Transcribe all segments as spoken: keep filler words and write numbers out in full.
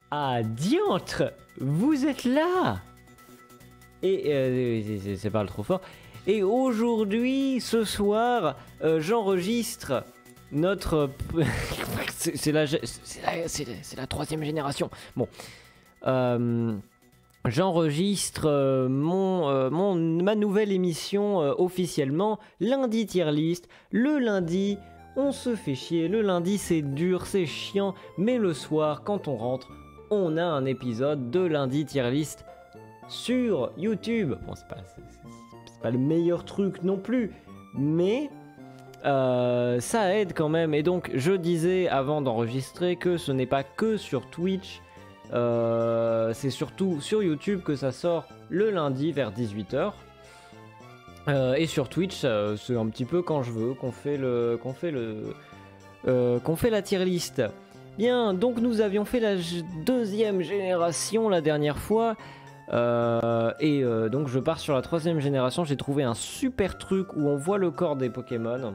Ah, diantre, vous êtes là. Et euh, c'est pas le trop fort. Et aujourd'hui, ce soir, euh, j'enregistre notre... c'est la, la, la, la troisième génération. Bon. Euh, j'enregistre euh, mon, euh, mon, ma nouvelle émission euh, officiellement. Lundi tier list. Le lundi, on se fait chier. Le lundi, c'est dur, c'est chiant. Mais le soir, quand on rentre, on a un épisode de lundi tier list sur YouTube. Bon, c'est pas, c'est, c'est pas le meilleur truc non plus, mais euh, ça aide quand même. Et donc, je disais avant d'enregistrer que ce n'est pas que sur Twitch, euh, c'est surtout sur YouTube que ça sort le lundi vers dix-huit heures. Euh, et sur Twitch, euh, c'est un petit peu quand je veux qu'on fait le, qu'on fait le, euh, qu'on fait la tier list. Bien, donc nous avions fait la deuxième génération la dernière fois. Euh, et euh, donc je pars sur la troisième génération. J'ai trouvé un super truc où on voit le corps des Pokémon.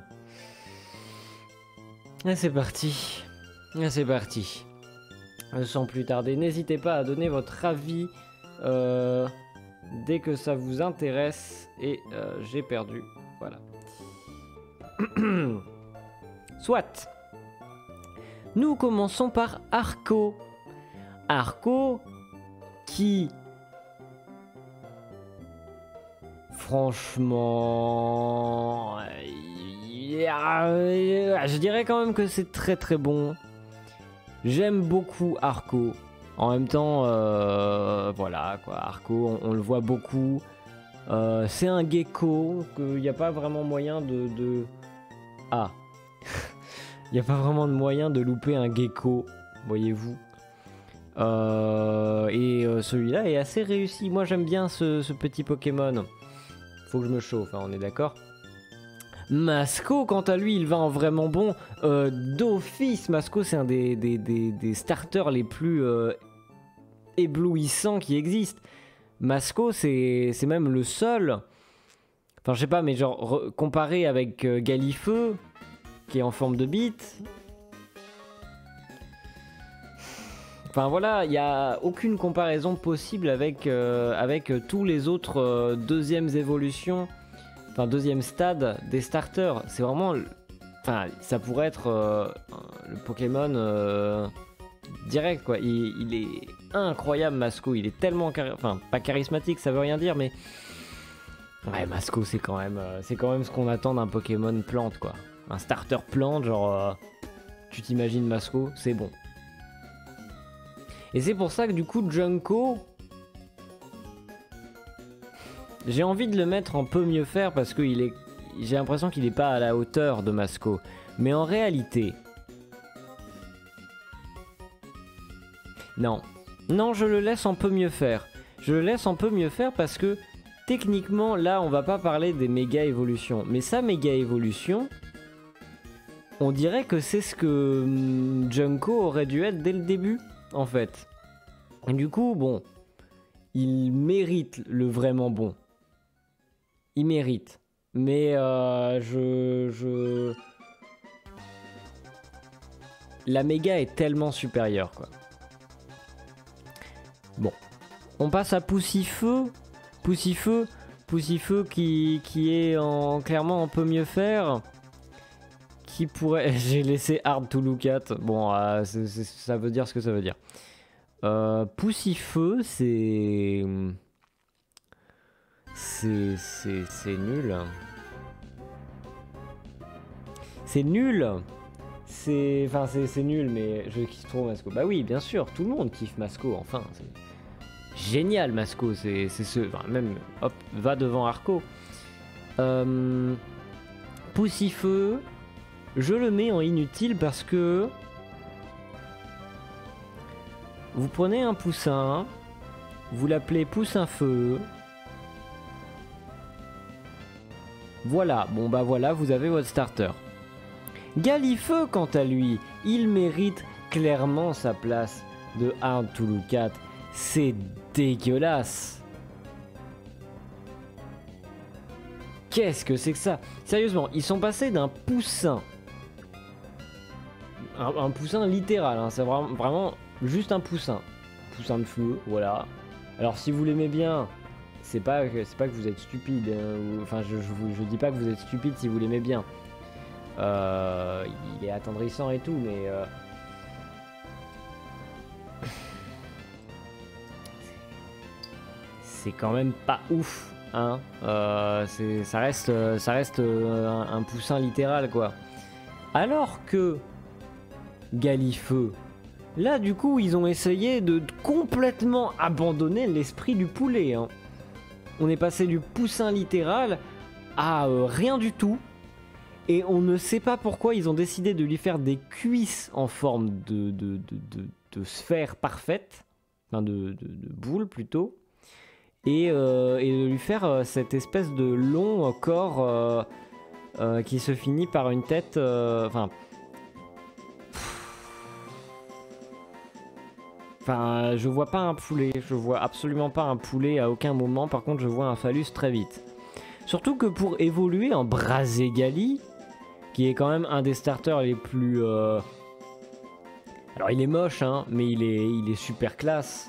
Et c'est parti. Et c'est parti. Sans plus tarder, n'hésitez pas à donner votre avis euh, dès que ça vous intéresse. Et euh, j'ai perdu. Voilà. Soit. Nous commençons par Arco. Arco qui... Franchement... Je dirais quand même que c'est très très bon. J'aime beaucoup Arco. En même temps, euh, voilà quoi, Arco, on, on le voit beaucoup. Euh, c'est un gecko, qu'il n'y a pas vraiment moyen de... de... Ah il n'y a pas vraiment de moyen de louper un gecko, voyez-vous. Euh, et euh, celui-là est assez réussi. Moi j'aime bien ce, ce petit Pokémon. Faut que je me chauffe, hein, on est d'accord. Masco, quant à lui, il va en vraiment bon. Euh, D'office, Masco, c'est un des, des, des, des starters les plus euh, éblouissants qui existent. Masco, c'est même le seul. Enfin, je sais pas, mais genre, comparé avec euh, Galifeu, qui est en forme de bite. Enfin voilà, il n'y a aucune comparaison possible avec, euh, avec euh, tous les autres euh, deuxièmes évolutions, enfin deuxième stade des starters. C'est vraiment, enfin ça pourrait être euh, le Pokémon euh, direct quoi. Il, il est incroyable Masco, il est tellement, enfin pas charismatique, ça veut rien dire, mais ouais Masco c'est quand même, euh, c'est quand même ce qu'on attend d'un Pokémon plante quoi. Un starter plante, genre euh, tu t'imagines Masco, c'est bon. Et c'est pour ça que du coup Junko, j'ai envie de le mettre en peu mieux faire parce que il est, j'ai l'impression qu'il n'est pas à la hauteur de Masco. Mais en réalité, non, non, je le laisse en peu mieux faire. Je le laisse en peu mieux faire parce que techniquement là on va pas parler des méga évolutions, mais sa méga évolution, on dirait que c'est ce que hum, Junko aurait dû être dès le début. En fait. Et du coup, bon, il mérite le vraiment bon. Il mérite. Mais euh, je, je... La méga est tellement supérieure, quoi. Bon. On passe à Poussifeu. Poussifeu. Poussifeu qui, qui est en, clairement un peu mieux faire. Qui pourrait... J'ai laissé Hard to Look at. Bon, euh, c est, c est, ça veut dire ce que ça veut dire. Euh, Poussifeu, c'est... C'est... C'est nul. C'est nul. C'est... Enfin, c'est nul, mais je kiffe trop Masco. Bah oui, bien sûr, tout le monde kiffe Masco, enfin. C'est génial, Masco. C'est ce... Enfin, même, hop, va devant Arco. Euh, Poussifeu... Je le mets en inutile parce que vous prenez un poussin, vous l'appelez poussin feu. Voilà, bon bah voilà, vous avez votre starter. Galifeu, quant à lui, il mérite clairement sa place de Hard to Look at. C'est dégueulasse. Qu'est-ce que c'est que ça? Sérieusement, ils sont passés d'un poussin. Un, un poussin littéral, hein, c'est vraiment, vraiment juste un poussin. poussin de feu, voilà. Alors si vous l'aimez bien, c'est pas, c'est pas que vous êet stupide, hein, ou, enfin je, je, je dis pas que vous êtes stupide si vous l'aimez bien. Euh, il est attendrissant et tout, mais... Euh... c'est quand même pas ouf, hein. Euh, c'est, ça reste, ça reste un, un poussin littéral, quoi. Alors que Galifeu, là du coup ils ont essayé de complètement abandonner l'esprit du poulet, hein. On est passé du poussin littéral à euh, rien du tout. Et on ne sait pas pourquoi ils ont décidé de lui faire des cuisses en forme de, de, de, de, de sphère parfaite, enfin de, de, de boule plutôt, et, euh, et de lui faire euh, cette espèce de long corps euh, euh, qui se finit par une tête, euh, enfin... Enfin, je vois pas un poulet, je vois absolument pas un poulet à aucun moment, par contre je vois un phallus très vite. Surtout que pour évoluer en Brazegali, qui est quand même un des starters les plus... Euh... Alors il est moche, hein, mais il est, il est super classe.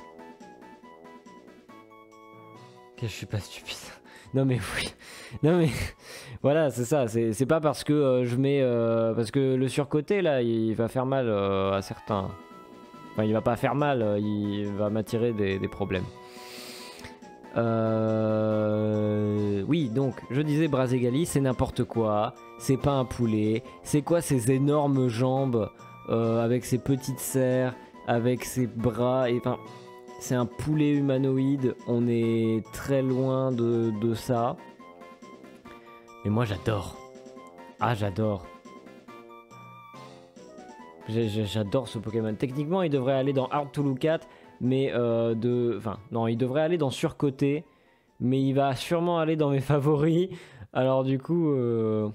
Que je suis pas stupide. Non mais oui. Non mais... voilà, c'est ça. C'est pas parce que euh, je mets... Euh... Parce que le surcoté, là, il va faire mal euh, à certains... Enfin, il va pas faire mal, il va m'attirer des, des problèmes. Euh... Oui, donc, je disais Brazegali, c'est n'importe quoi. C'est pas un poulet. C'est quoi ces énormes jambes euh, avec ses petites serres, avec ses bras et enfin, c'est un poulet humanoïde. On est très loin de, de ça. Mais moi, j'adore. Ah, j'adore. J'adore ce Pokémon. Techniquement, il devrait aller dans Hard to Look At, mais euh, de... Enfin, non, il devrait aller dans Surcoté, mais il va sûrement aller dans mes favoris. Alors du coup... Euh...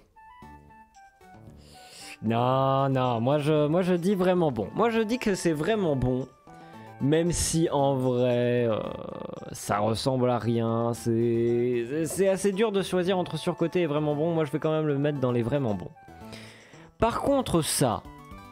Non, non, moi je, moi je dis vraiment bon. Moi je dis que c'est vraiment bon, même si en vrai, euh, ça ressemble à rien. C'est assez dur de choisir entre Surcoté et vraiment bon. Moi je vais quand même le mettre dans les vraiment bons. Par contre ça...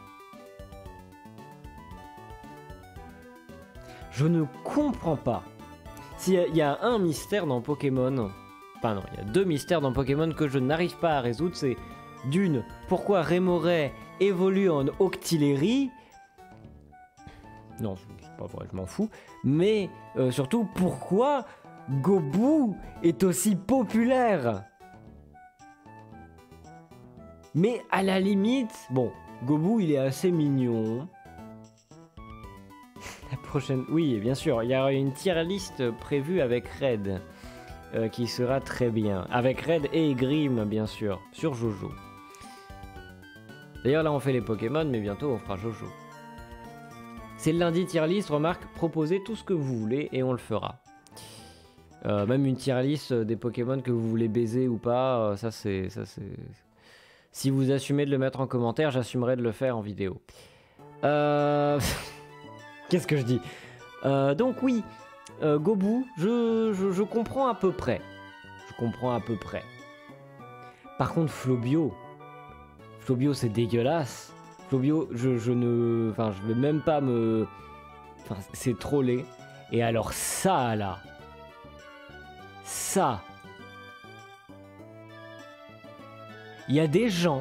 Je ne comprends pas. S'il y, y a un mystère dans Pokémon... Enfin non, il y a deux mystères dans Pokémon que je n'arrive pas à résoudre. C'est d'une, pourquoi Remoraid évolue en Octillerie. Non, c'est pas vrai, je m'en fous. Mais euh, surtout, pourquoi Gobu est aussi populaire. Mais à la limite... Bon, Gobu, il est assez mignon. La prochaine... Oui, bien sûr, il y aura une tier list prévue avec Red, euh, qui sera très bien. Avec Red et Grim, bien sûr, sur Jojo. D'ailleurs, là, on fait les Pokémon, mais bientôt, on fera Jojo. C'est le lundi tier list, remarque, proposez tout ce que vous voulez et on le fera. Euh, même une tier list des Pokémon que vous voulez baiser ou pas, euh, ça c'est... Si vous assumez de le mettre en commentaire, j'assumerai de le faire en vidéo. Euh... Qu'est-ce que je dis euh, Donc oui, euh, Gobu, je, je, je comprends à peu près. Je comprends à peu près. Par contre, Flobio, Flobio c'est dégueulasse. Flobio, je, je ne... Enfin, je vais même pas me... Enfin, c'est trop laid. Et alors ça, là... Ça... Il y a des gens...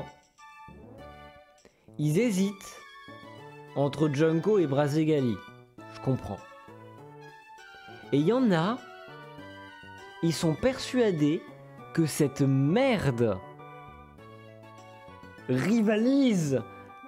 Ils hésitent entre Junko et Brazegali. Je comprends. Et il y en a... Ils sont persuadés que cette merde rivalise.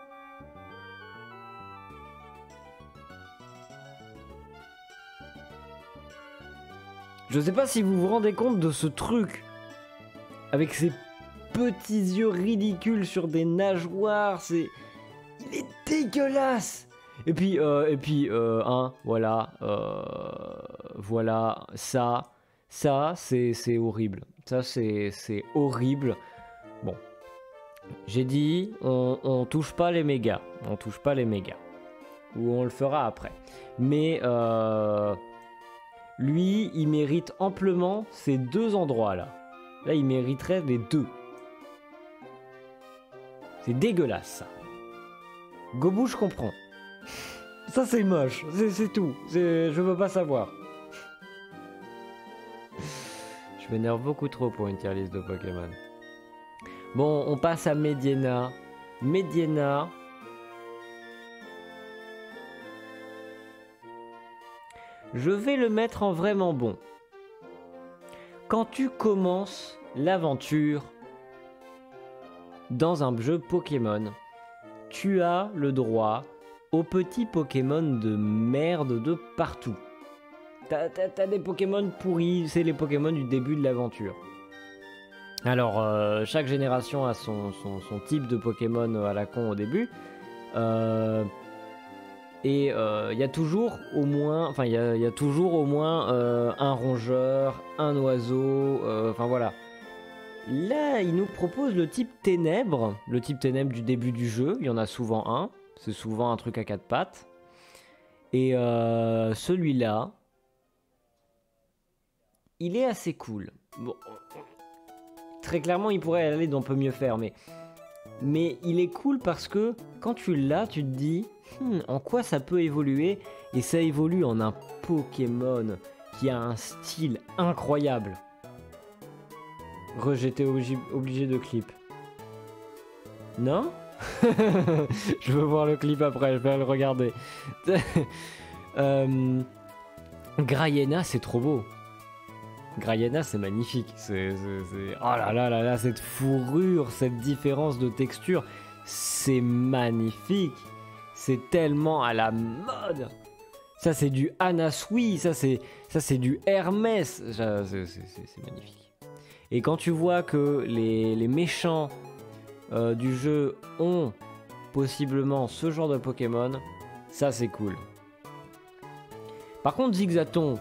Je sais pas si vous vous rendez compte de ce truc. Avec ces petits yeux ridicules sur des nageoires, c'est... Il est dégueulasse. Et puis, euh, et puis, euh, hein, voilà, euh, voilà, ça, ça, c'est horrible. Ça, c'est horrible. Bon, j'ai dit, on, on touche pas les mégas, on touche pas les mégas. Ou on le fera après. Mais, euh, lui, il mérite amplement ces deux endroits-là. Là, il mériterait les deux. C'est dégueulasse, ça. Gobu, je comprends. Ça c'est moche, c'est tout. Je veux pas savoir. Je m'énerve beaucoup trop pour une tier list de Pokémon. Bon, on passe à Mediena. Mediena. Je vais le mettre en vraiment bon. Quand tu commences l'aventure dans un jeu Pokémon, tu as le droit aux petits Pokémon de merde de partout. T'as, t'as, t'as des Pokémon pourris, c'est les Pokémon du début de l'aventure. Alors, euh, chaque génération a son, son, son type de Pokémon à la con au début. Euh, et il euh, y a toujours au moins, enfin, il y a, y a toujours au moins euh, un rongeur, un oiseau, enfin euh, voilà. Là, il nous propose le type ténèbres, le type ténèbres du début du jeu. Il y en a souvent un, c'est souvent un truc à quatre pattes. Et euh, celui-là, il est assez cool. Bon, très clairement, il pourrait aller dans peu mieux faire, mais, mais il est cool parce que quand tu l'as, tu te dis hmm, en quoi ça peut évoluer, et ça évolue en un Pokémon qui a un style incroyable. Re, j'étais obligé, obligé de clip. Non? Je veux voir le clip après, je vais le regarder. euh, Graiena, c'est trop beau. Graiena, c'est magnifique. C'est, c'est, c'est... Oh là là là là, cette fourrure, cette différence de texture, c'est magnifique. C'est tellement à la mode. Ça, c'est du Anasui, ça, c'est, ça, c'est du Hermès. Ça, c'est, c'est, c'est, c'est magnifique. Et quand tu vois que les, les méchants euh, du jeu ont possiblement ce genre de Pokémon, ça, c'est cool. Par contre, Zigzaton...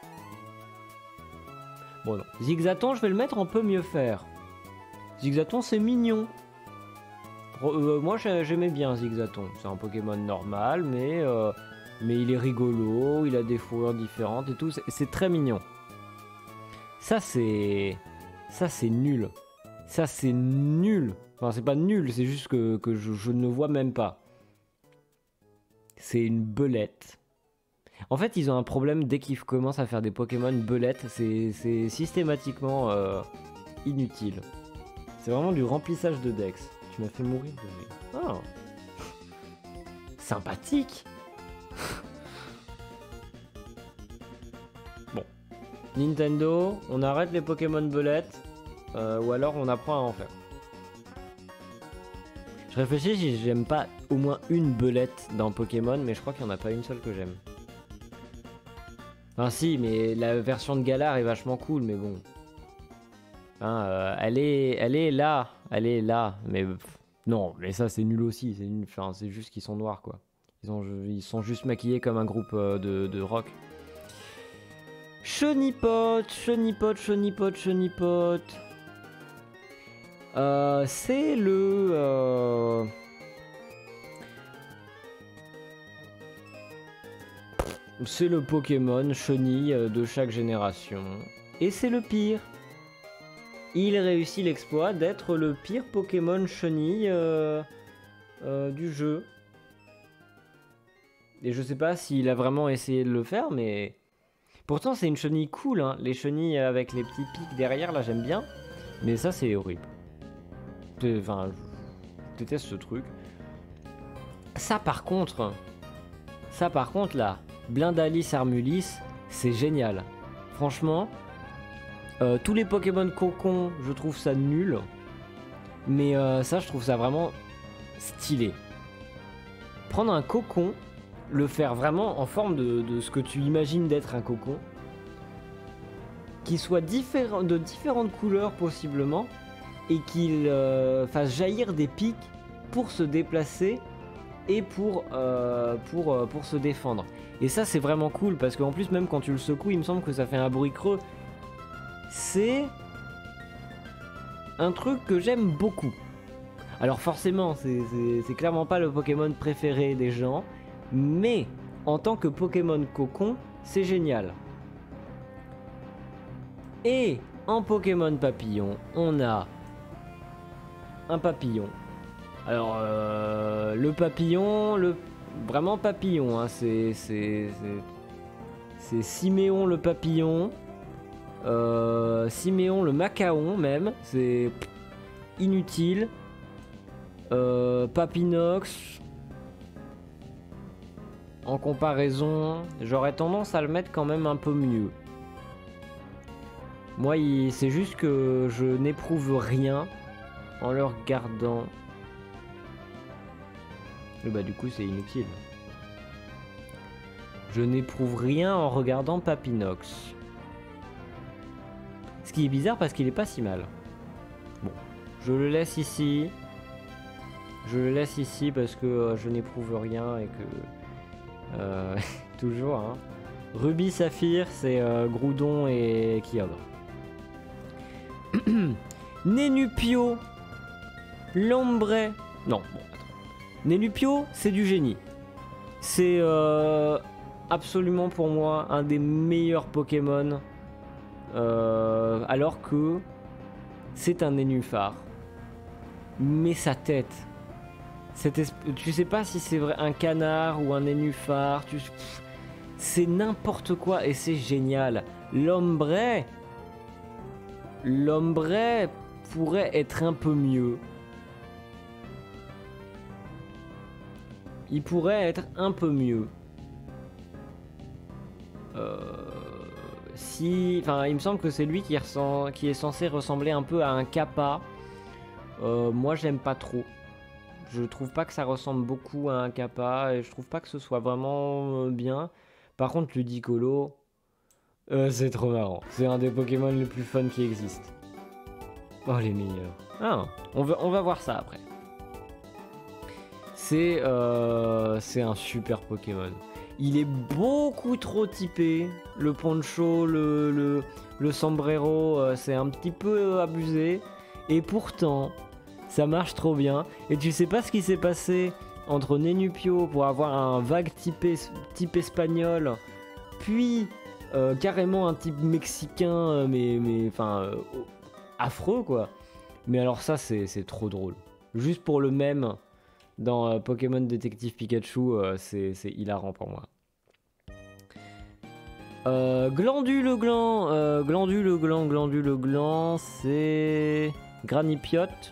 Bon non, Zigzaton, je vais le mettre en peu mieux faire. Zigzaton, c'est mignon. Euh, moi, j'aimais bien Zigzaton. C'est un Pokémon normal, mais, euh, mais il est rigolo, il a des fourrures différentes et tout. C'est très mignon. Ça, c'est... Ça, c'est nul. Ça, c'est nul. Enfin, c'est pas nul, c'est juste que, que je, je ne vois même pas. C'est une belette. En fait, ils ont un problème dès qu'ils commencent à faire des Pokémon belettes. C'est systématiquement euh, inutile. C'est vraiment du remplissage de Dex. Tu m'as fait mourir de rire. Oh. Sympathique. Bon. Nintendo, on arrête les Pokémon belettes. Euh, ou alors on apprend à en faire. Je réfléchis si j'aime pas au moins une belette dans Pokémon, mais je crois qu'il n'y en a pas une seule que j'aime. Enfin si, mais la version de Galar est vachement cool, mais bon. Hein, euh, elle, est, elle est là, elle est là, mais pff, non, mais ça c'est nul aussi, c'est nul. Enfin, c'est juste qu'ils sont noirs quoi. Ils, ont, ils sont juste maquillés comme un groupe euh, de, de rock. Chonipot, Chonipot, Chonipot, Chonipot. Euh, c'est le... Euh... C'est le Pokémon chenille de chaque génération. Et c'est le pire. Il réussit l'exploit d'être le pire Pokémon chenille euh, euh, du jeu. Et je sais pas s'il a vraiment essayé de le faire, mais... Pourtant c'est une chenille cool, hein. Les chenilles avec les petits pics derrière, là j'aime bien. Mais ça c'est horrible. Enfin, je déteste ce truc. Ça par contre... Ça par contre là... Blindalis Armulis, c'est génial. Franchement, euh, tous les Pokémon cocon, je trouve ça nul. Mais euh, ça, je trouve ça vraiment stylé. Prendre un cocon, le faire vraiment en forme de, de ce que tu imagines d'être un cocon, qui soit différent, de différentes couleurs possiblement, et qu'il euh, fasse jaillir des pics pour se déplacer et pour, euh, pour, euh, pour se défendre. Et ça c'est vraiment cool parce qu'en plus même quand tu le secoues il me semble que ça fait un bruit creux. C'est un truc que j'aime beaucoup. Alors forcément c'est clairement pas le Pokémon préféré des gens, mais en tant que Pokémon cocon c'est génial. Et en Pokémon papillon on a un papillon. Alors euh, le papillon, le vraiment papillon, hein. C'est... C'est... C'est Siméon le papillon. Euh, Siméon le macaon même. C'est... Inutile. Euh, Papinox. En comparaison, j'aurais tendance à le mettre quand même un peu mieux. Moi, c'est juste que je n'éprouve rien en le regardant. Et bah du coup, c'est inutile. Je n'éprouve rien en regardant Papinox. Ce qui est bizarre parce qu'il est pas si mal. Bon, je le laisse ici. Je le laisse ici parce que euh, je n'éprouve rien et que... Euh, toujours, hein. Ruby Saphir, c'est euh, Groudon et Kyogre. Nénupio. Lombre. Non, bon, attends. Nénupio, c'est du génie. C'est euh, absolument pour moi un des meilleurs Pokémon. Euh, alors que c'est un nénuphar. Mais sa tête... Tu sais pas si c'est vrai un canard ou un nénuphar, tu... c'est n'importe quoi et c'est génial. Lombre, Lombre pourrait être un peu mieux. Il pourrait être un peu mieux. Euh... Si, enfin, il me semble que c'est lui qui, ressent... qui est censé ressembler un peu à un Kappa. Euh, moi, j'aime pas trop. Je trouve pas que ça ressemble beaucoup à un Kappa et je trouve pas que ce soit vraiment euh, bien. Par contre, Ludicolo, euh, c'est trop marrant. C'est un des Pokémon les plus fun qui existent. Oh, les meilleurs. Ah, on va, on va voir ça après. C'est euh, c'est un super Pokémon. Il est beaucoup trop typé. Le poncho, le, le, le sombrero, euh, c'est un petit peu abusé. Et pourtant... ça marche trop bien. Et tu sais pas ce qui s'est passé entre Nénupio pour avoir un vague type, type espagnol, puis euh, carrément un type mexicain, mais mais enfin euh, affreux quoi. Mais alors ça c'est trop drôle. Juste pour le même dans euh, Pokémon Détective Pikachu, euh, c'est hilarant pour moi. Euh, Glandu le gland, euh, Glandu le gland, Glandu le gland, c'est Granipiote.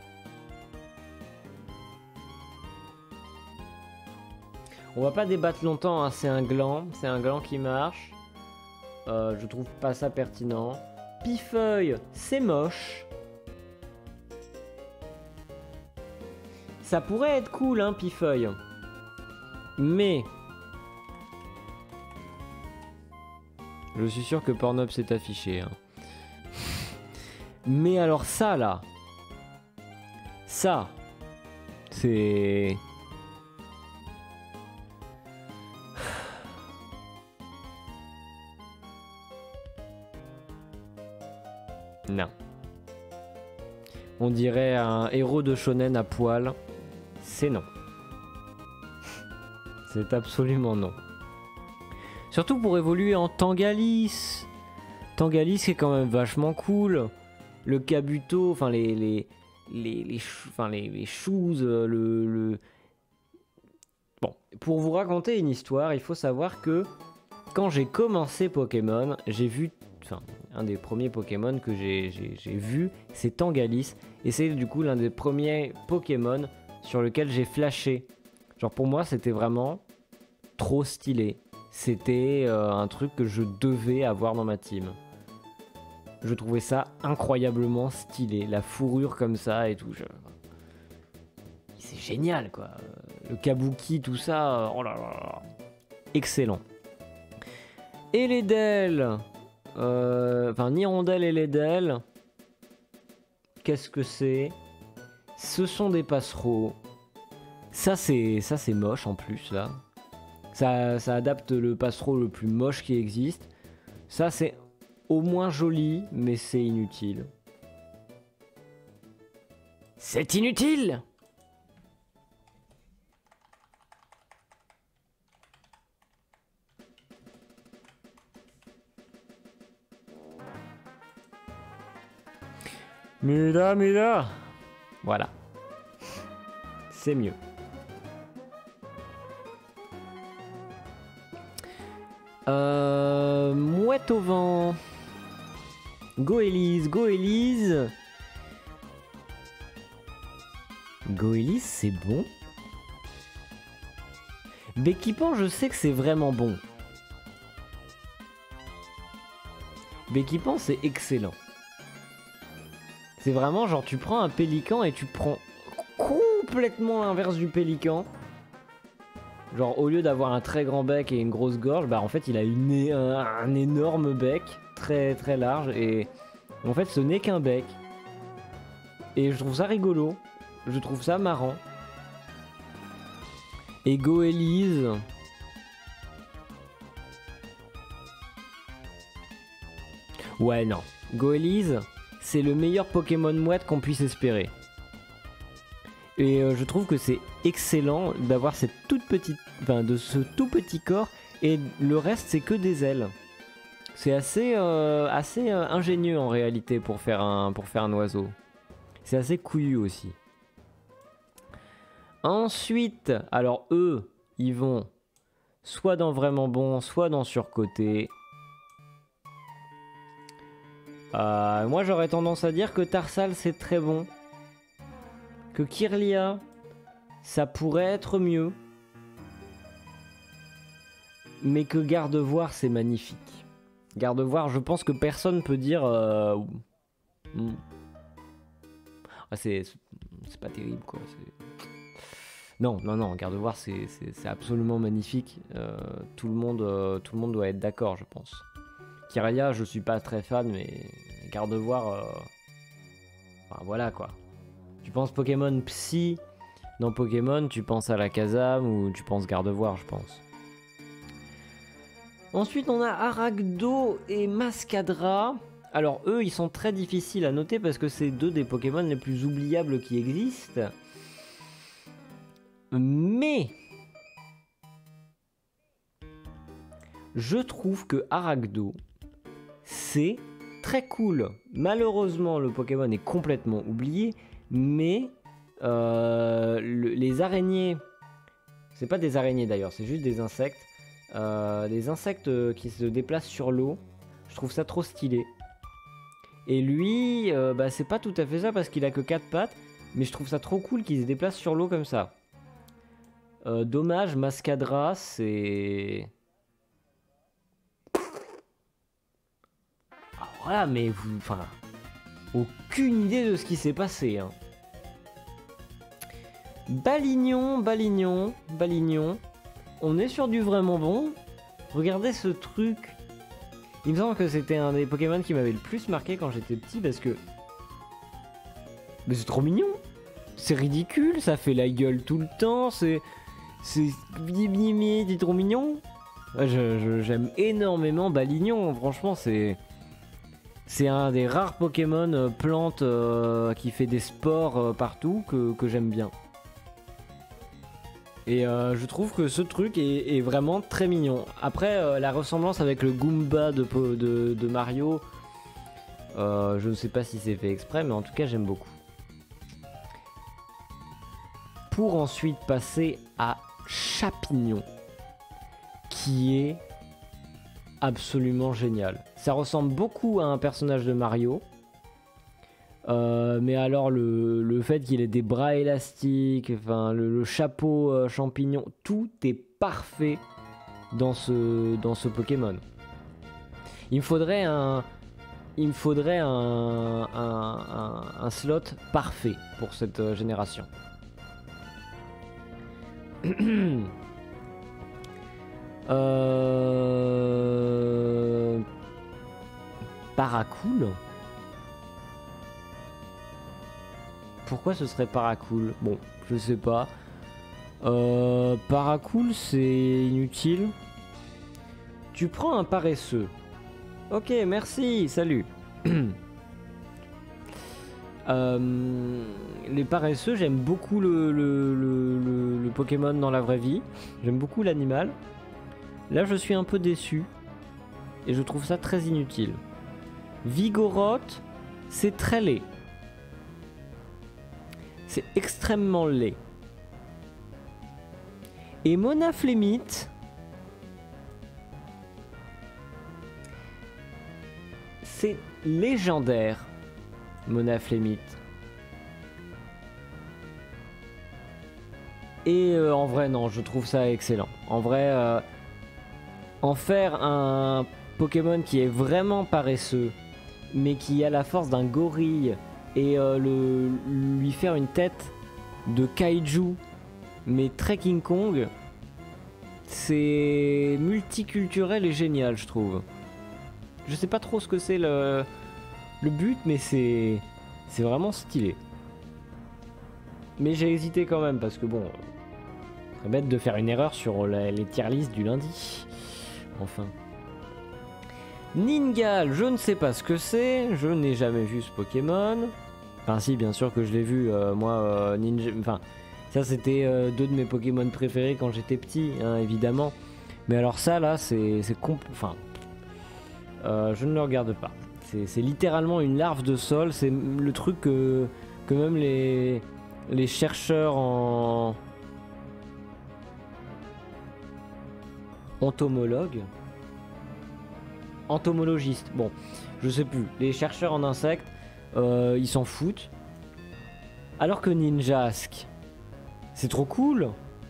On va pas débattre longtemps, hein. C'est un gland, c'est un gland qui marche. Euh, je trouve pas ça pertinent. Pifeuille, c'est moche. Ça pourrait être cool, hein, Pifeuille. Mais... je suis sûr que Pornhub s'est affiché. Hein. Mais alors ça, là... ça... c'est... non. On dirait un héros de shonen à poil. C'est non. C'est absolument non. Surtout pour évoluer en Tangalis. Tangalis c'est quand même vachement cool. Le Kabuto, enfin les les les les, enfin les, les shoes, le, le... Bon, pour vous raconter une histoire, il faut savoir que quand j'ai commencé Pokémon, j'ai vu, enfin, un des premiers Pokémon que j'ai vu, c'est Tangalis. Et c'est du coup l'un des premiers Pokémon sur lequel j'ai flashé. Genre pour moi, c'était vraiment trop stylé. C'était euh, un truc que je devais avoir dans ma team. Je trouvais ça incroyablement stylé. La fourrure comme ça et tout. Je... c'est génial, quoi. Le kabuki, tout ça. Oh là là. Excellent. Et les Dells. Euh, enfin, Nirondelle et les Dells. Qu'est-ce que c'est? Ce sont des passereaux. Ça, c'est ça c'est moche en plus, là. Ça, ça adapte le passereau le plus moche qui existe. Ça, c'est au moins joli, mais c'est inutile. C'est inutile! Mida, mida. Voilà. C'est mieux. Euh, mouette au vent. Go Elise, go Elise. Go Elise, c'est bon. Becky-Pan, je sais que c'est vraiment bon. Becky-Pan, c'est excellent. C'est vraiment genre tu prends un pélican et tu prends complètement l'inverse du pélican. Genre au lieu d'avoir un très grand bec et une grosse gorge, bah en fait il a une, un, un énorme bec très très large et en fait ce n'est qu'un bec. Et je trouve ça rigolo, je trouve ça marrant. Et Go Elise. Ouais non, Go Elise, c'est le meilleur Pokémon mouette qu'on puisse espérer. Et euh, je trouve que c'est excellent d'avoir cette toute petite, enfin de ce tout petit corps et le reste c'est que des ailes. C'est assez, euh, assez euh, ingénieux en réalité pour faire un, pour faire un oiseau. C'est assez couillu aussi. Ensuite, alors eux, ils vont soit dans vraiment bon, soit dans surcoté. Euh, moi j'aurais tendance à dire que Tarsal c'est très bon. Que Kirlia, ça pourrait être mieux. Mais que Gardevoir, c'est magnifique. Gardevoir, je pense que personne peut dire... Euh... Mm. Ah, c'est pas terrible, quoi. Non, non, non, Gardevoir, c'est absolument magnifique. Euh, tout, le monde, euh, tout le monde doit être d'accord, je pense. Kirlia, je suis pas très fan, mais Gardevoir... Euh... Enfin, voilà, quoi. Tu penses Pokémon Psy dans Pokémon, tu penses à la Kazam ou tu penses Gardevoir, je pense. Ensuite, on a Aragdo et Mascadra. Alors, eux, ils sont très difficiles à noter parce que c'est deux des Pokémon les plus oubliables qui existent. Mais je trouve que Aragdo, c'est très cool. Malheureusement, le Pokémon est complètement oublié. Mais euh, le, les araignées, c'est pas des araignées d'ailleurs, c'est juste des insectes. Euh, des insectes qui se déplacent sur l'eau, je trouve ça trop stylé. Et lui, euh, bah, c'est pas tout à fait ça parce qu'il a que quatre pattes, mais je trouve ça trop cool qu'il se déplace sur l'eau comme ça. Euh, dommage, Mascadra, c'est... Ah, voilà, mais vous... Enfin... Aucune idée de ce qui s'est passé. Hein. Balignon, Balignon, Balignon. On est sur du vraiment bon. Regardez ce truc. Il me semble que c'était un des Pokémon qui m'avait le plus marqué quand j'étais petit parce que... Mais c'est trop mignon. C'est ridicule, ça fait la gueule tout le temps. C'est... C'est... C'est trop mignon. J'aime énormément Balignon. Franchement, c'est... C'est un des rares Pokémon euh, plantes euh, qui fait des spores euh, partout que, que j'aime bien. Et euh, je trouve que ce truc est, est vraiment très mignon. Après, euh, la ressemblance avec le Goomba de, de, de Mario, euh, je ne sais pas si c'est fait exprès, mais en tout cas j'aime beaucoup. Pour ensuite passer à Chapignon, qui est absolument génial. Ça ressemble beaucoup à un personnage de Mario. Euh, mais alors le, le fait qu'il ait des bras élastiques, enfin le, le chapeau euh, champignon, tout est parfait dans ce, dans ce Pokémon. Il me faudrait un, il me faudrait un, un, un, un slot parfait pour cette euh, génération. euh... Paracool. Pourquoi ce serait Paracool? Bon, je sais pas. Euh, Paracool, c'est inutile. Tu prends un paresseux. Ok, merci, salut. euh, les paresseux, j'aime beaucoup le, le, le, le, le Pokémon dans la vraie vie. J'aime beaucoup l'animal. Là, je suis un peu déçu. Et je trouve ça très inutile. Vigoroth, c'est très laid. C'est extrêmement laid. Et Monaflémite, c'est légendaire, Monaflémite. Et euh, en vrai, non, je trouve ça excellent. En vrai, euh, en faire un Pokémon qui est vraiment paresseux, mais qui a la force d'un gorille, et euh, le, lui faire une tête de kaiju, mais très King Kong, c'est multiculturel et génial, je trouve. Je sais pas trop ce que c'est le, le but, mais c'est c'est vraiment stylé. Mais j'ai hésité quand même, parce que bon, ce serait bête de faire une erreur sur la, les tier list du lundi. Enfin. Ningal, je ne sais pas ce que c'est, je n'ai jamais vu ce Pokémon. Enfin si, bien sûr que je l'ai vu, euh, moi, euh, Ninja... Enfin, ça c'était euh, deux de mes Pokémon préférés quand j'étais petit, hein, évidemment. Mais alors ça, là, c'est... Comp... Enfin, euh, je ne le regarde pas. C'est littéralement une larve de sol, c'est le truc que, que même les, les chercheurs en... entomologues entomologistes, bon, je sais plus, les chercheurs en insectes, euh, ils s'en foutent. Alors que Ninjask, c'est trop cool.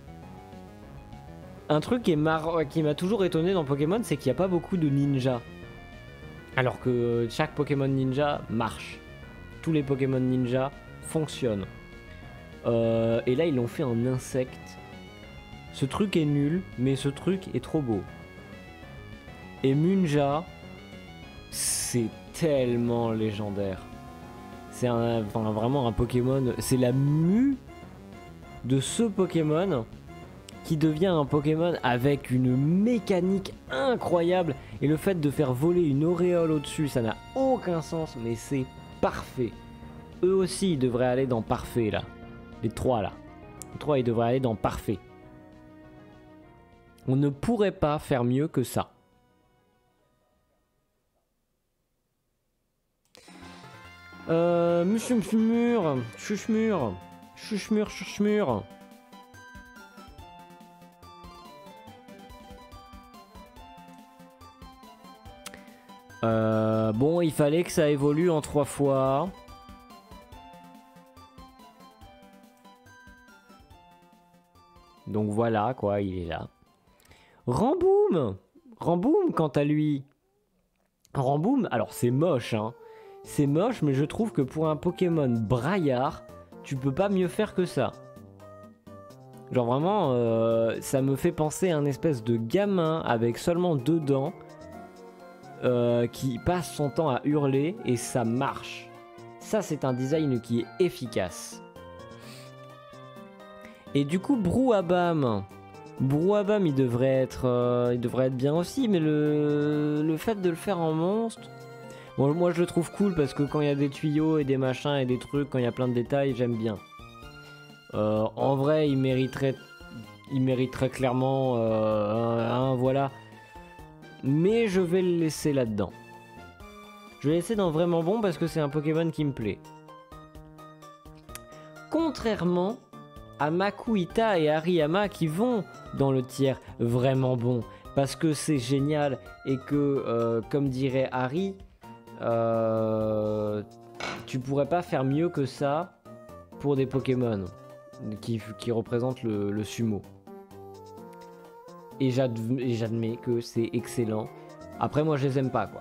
Un truc qui m'a qui m'a toujours étonné dans Pokémon, c'est qu'il n'y a pas beaucoup de ninjas. Alors que chaque Pokémon ninja marche. Tous les Pokémon ninja fonctionnent. Euh, et là, ils l'ont fait en insecte. Ce truc est nul, mais ce truc est trop beau. Et Munja, c'est tellement légendaire. C'est un, enfin, vraiment un Pokémon. C'est la mue de ce Pokémon qui devient un Pokémon avec une mécanique incroyable. Et le fait de faire voler une auréole au-dessus, ça n'a aucun sens, mais c'est parfait. Eux aussi, ils devraient aller dans parfait, là. Les trois, là. Les trois, ils devraient aller dans parfait. On ne pourrait pas faire mieux que ça. Euh, Mushmur, Chuchmur, Chuchmur, Chuchmur. Euh, bon, il fallait que ça évolue en trois fois. Donc voilà, quoi, il est là. Ramboom Ramboom, quant à lui. Ramboom, alors c'est moche, hein. C'est moche, mais je trouve que pour un Pokémon braillard, tu peux pas mieux faire que ça. Genre vraiment, euh, ça me fait penser à un espèce de gamin avec seulement deux dents euh, qui passe son temps à hurler et ça marche. Ça, c'est un design qui est efficace. Et du coup, Brouhabam. Brouhabam, il devrait être, euh, il devrait être bien aussi, mais le, le fait de le faire en monstre... Bon, moi je le trouve cool parce que quand il y a des tuyaux et des machins et des trucs, quand il y a plein de détails, j'aime bien. Euh, en vrai, il mériterait, il mériterait clairement euh, un, un, voilà. Mais je vais le laisser là-dedans. Je vais le laisser dans vraiment bon parce que c'est un Pokémon qui me plaît. Contrairement à Makuhita et Hariyama qui vont dans le tiers vraiment bon parce que c'est génial et que, euh, comme dirait Harry, Euh, tu pourrais pas faire mieux que ça pour des Pokémon qui, qui représentent le, le sumo. Et j'admets que c'est excellent. Après, moi, je les aime pas, quoi.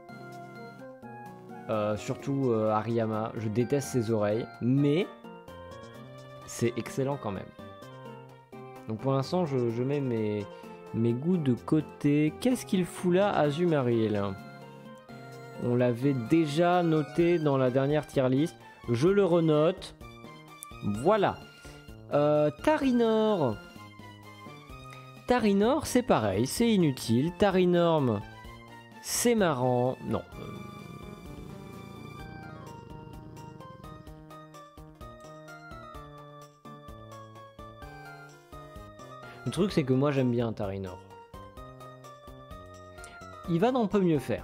Euh, surtout euh, Hariyama, je déteste ses oreilles, mais c'est excellent quand même. Donc pour l'instant, je, je mets mes, mes goûts de côté. Qu'est-ce qu'il fout là, Azumarill ? On l'avait déjà noté dans la dernière tier list. Je le renote. Voilà. Euh, Tarinor. Tarinor, c'est pareil, c'est inutile. Tarinorm, c'est marrant. Non. Le truc, c'est que moi, j'aime bien Tarinor. Il va d'en peu mieux faire.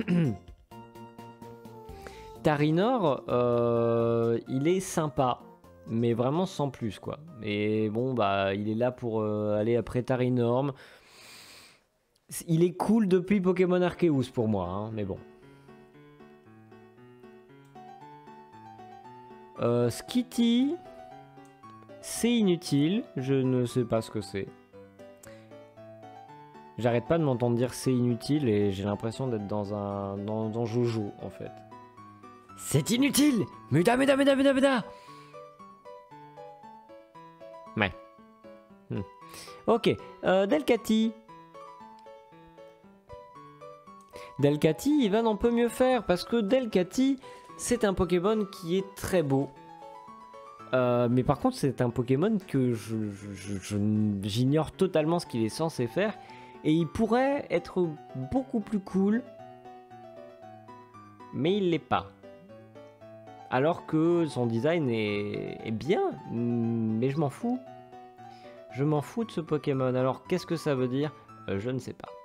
Tarinor, euh, il est sympa, mais vraiment sans plus, quoi. Et bon, bah, il est là pour euh, aller après Tarinorm. Il est cool depuis Pokémon Arceus pour moi, hein, mais bon. Euh, Skitty, c'est inutile. Je ne sais pas ce que c'est. J'arrête pas de m'entendre dire c'est inutile et j'ai l'impression d'être dans un dans, dans Jojo en fait. C'est inutile. Muda, muda, muda, muda, muda. Ouais. Hmm. Ok. Euh, Delcatty. Delcatty, il va n'en peut mieux faire parce que Delcatty, c'est un Pokémon qui est très beau. Euh, mais par contre, c'est un Pokémon que je, je, je, je, j'ignore totalement ce qu'il est censé faire. Et il pourrait être beaucoup plus cool. Mais il l'est pas. Alors que son design est, est bien. Mais je m'en fous. Je m'en fous de ce Pokémon. Alors qu'est-ce que ça veut dire? euh, Je ne sais pas.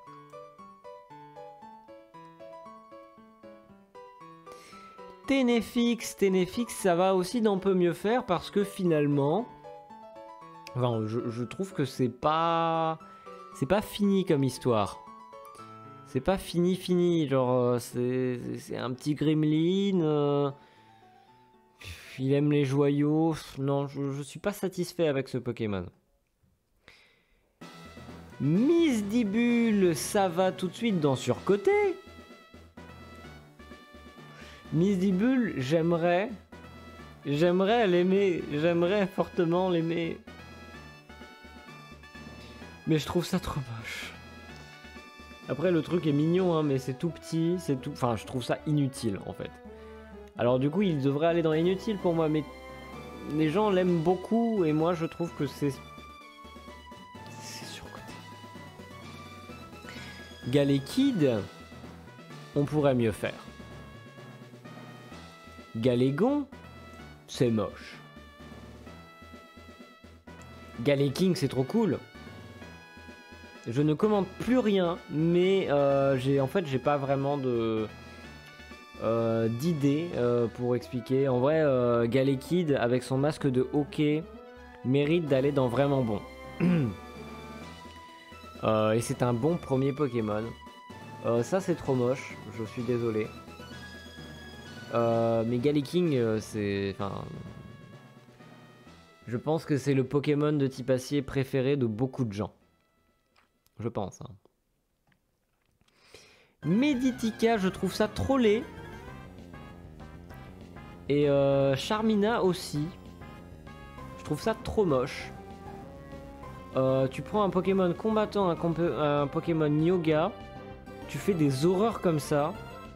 Ténéfix, Ténéfix, ça va aussi d'un peu mieux faire parce que finalement, enfin, je, je trouve que c'est pas, c'est pas fini comme histoire. C'est pas fini, fini. Genre, c'est, c'est un petit gremlin. Euh, il aime les joyaux. Non, je, je suis pas satisfait avec ce Pokémon. Misdibule, ça va tout de suite dans surcoté. Misdibule, j'aimerais, j'aimerais l'aimer, j'aimerais fortement l'aimer. Mais je trouve ça trop moche. Après le truc est mignon, hein, mais c'est tout petit, c'est tout, enfin je trouve ça inutile en fait. Alors du coup il devrait aller dans inutile pour moi, mais les gens l'aiment beaucoup et moi je trouve que c'est... c'est surcoté. Galekid, on pourrait mieux faire. Galégon, c'est moche. Galeking, c'est trop cool. Je ne commente plus rien, mais euh, j'ai en fait j'ai pas vraiment de euh, d'idée euh, pour expliquer. En vrai, euh, Galekid avec son masque de hockey mérite d'aller dans vraiment bon. euh, et c'est un bon premier Pokémon. Euh, ça c'est trop moche, je suis désolé. Euh, mais Galeking, euh, c'est... Enfin... Je pense que c'est le Pokémon de type acier préféré de beaucoup de gens. Je pense. Hein. Meditika, je trouve ça trop laid. Et euh, Charmina aussi. Je trouve ça trop moche. Euh, tu prends un Pokémon combattant, un, un Pokémon yoga. Tu fais des horreurs comme ça.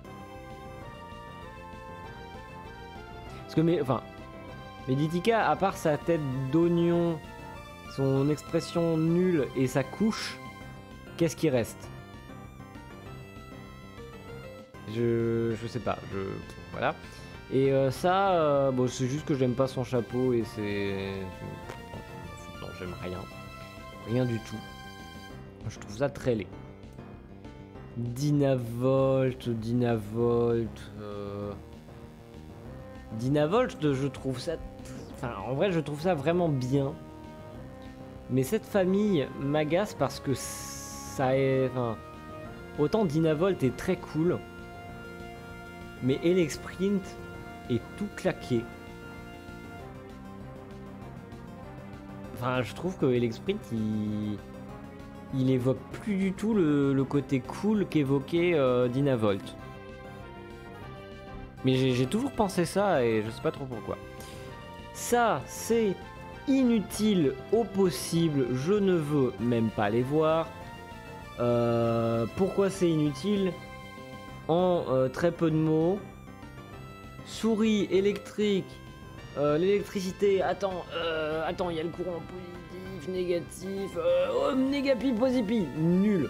Parce que, mais, enfin, Meditika, à part sa tête d'oignon, son expression nulle et sa couche, qu'est-ce qui reste? Je, je sais pas, je, voilà. Et euh, ça, euh, bon, c'est juste que j'aime pas son chapeau et c'est, non, j'aime rien, rien du tout. Je trouve ça très laid. Dynavolt, Dynavolt. Euh... Dynavolt, je trouve ça... Enfin, en vrai, je trouve ça vraiment bien. Mais cette famille m'agace parce que ça est... Enfin, autant Dynavolt est très cool, mais Elexprint est tout claqué. Enfin, je trouve que Elexprint, il... il évoque plus du tout le, le côté cool qu'évoquait euh, Dynavolt. Mais j'ai toujours pensé ça et je sais pas trop pourquoi. Ça, c'est inutile au possible. Je ne veux même pas les voir. Euh, pourquoi c'est inutile? En euh, très peu de mots. Souris électrique. Euh, L'électricité. Attends, euh, attends, il y a le courant positif, négatif. Euh, oh, négatif, positif. Nul.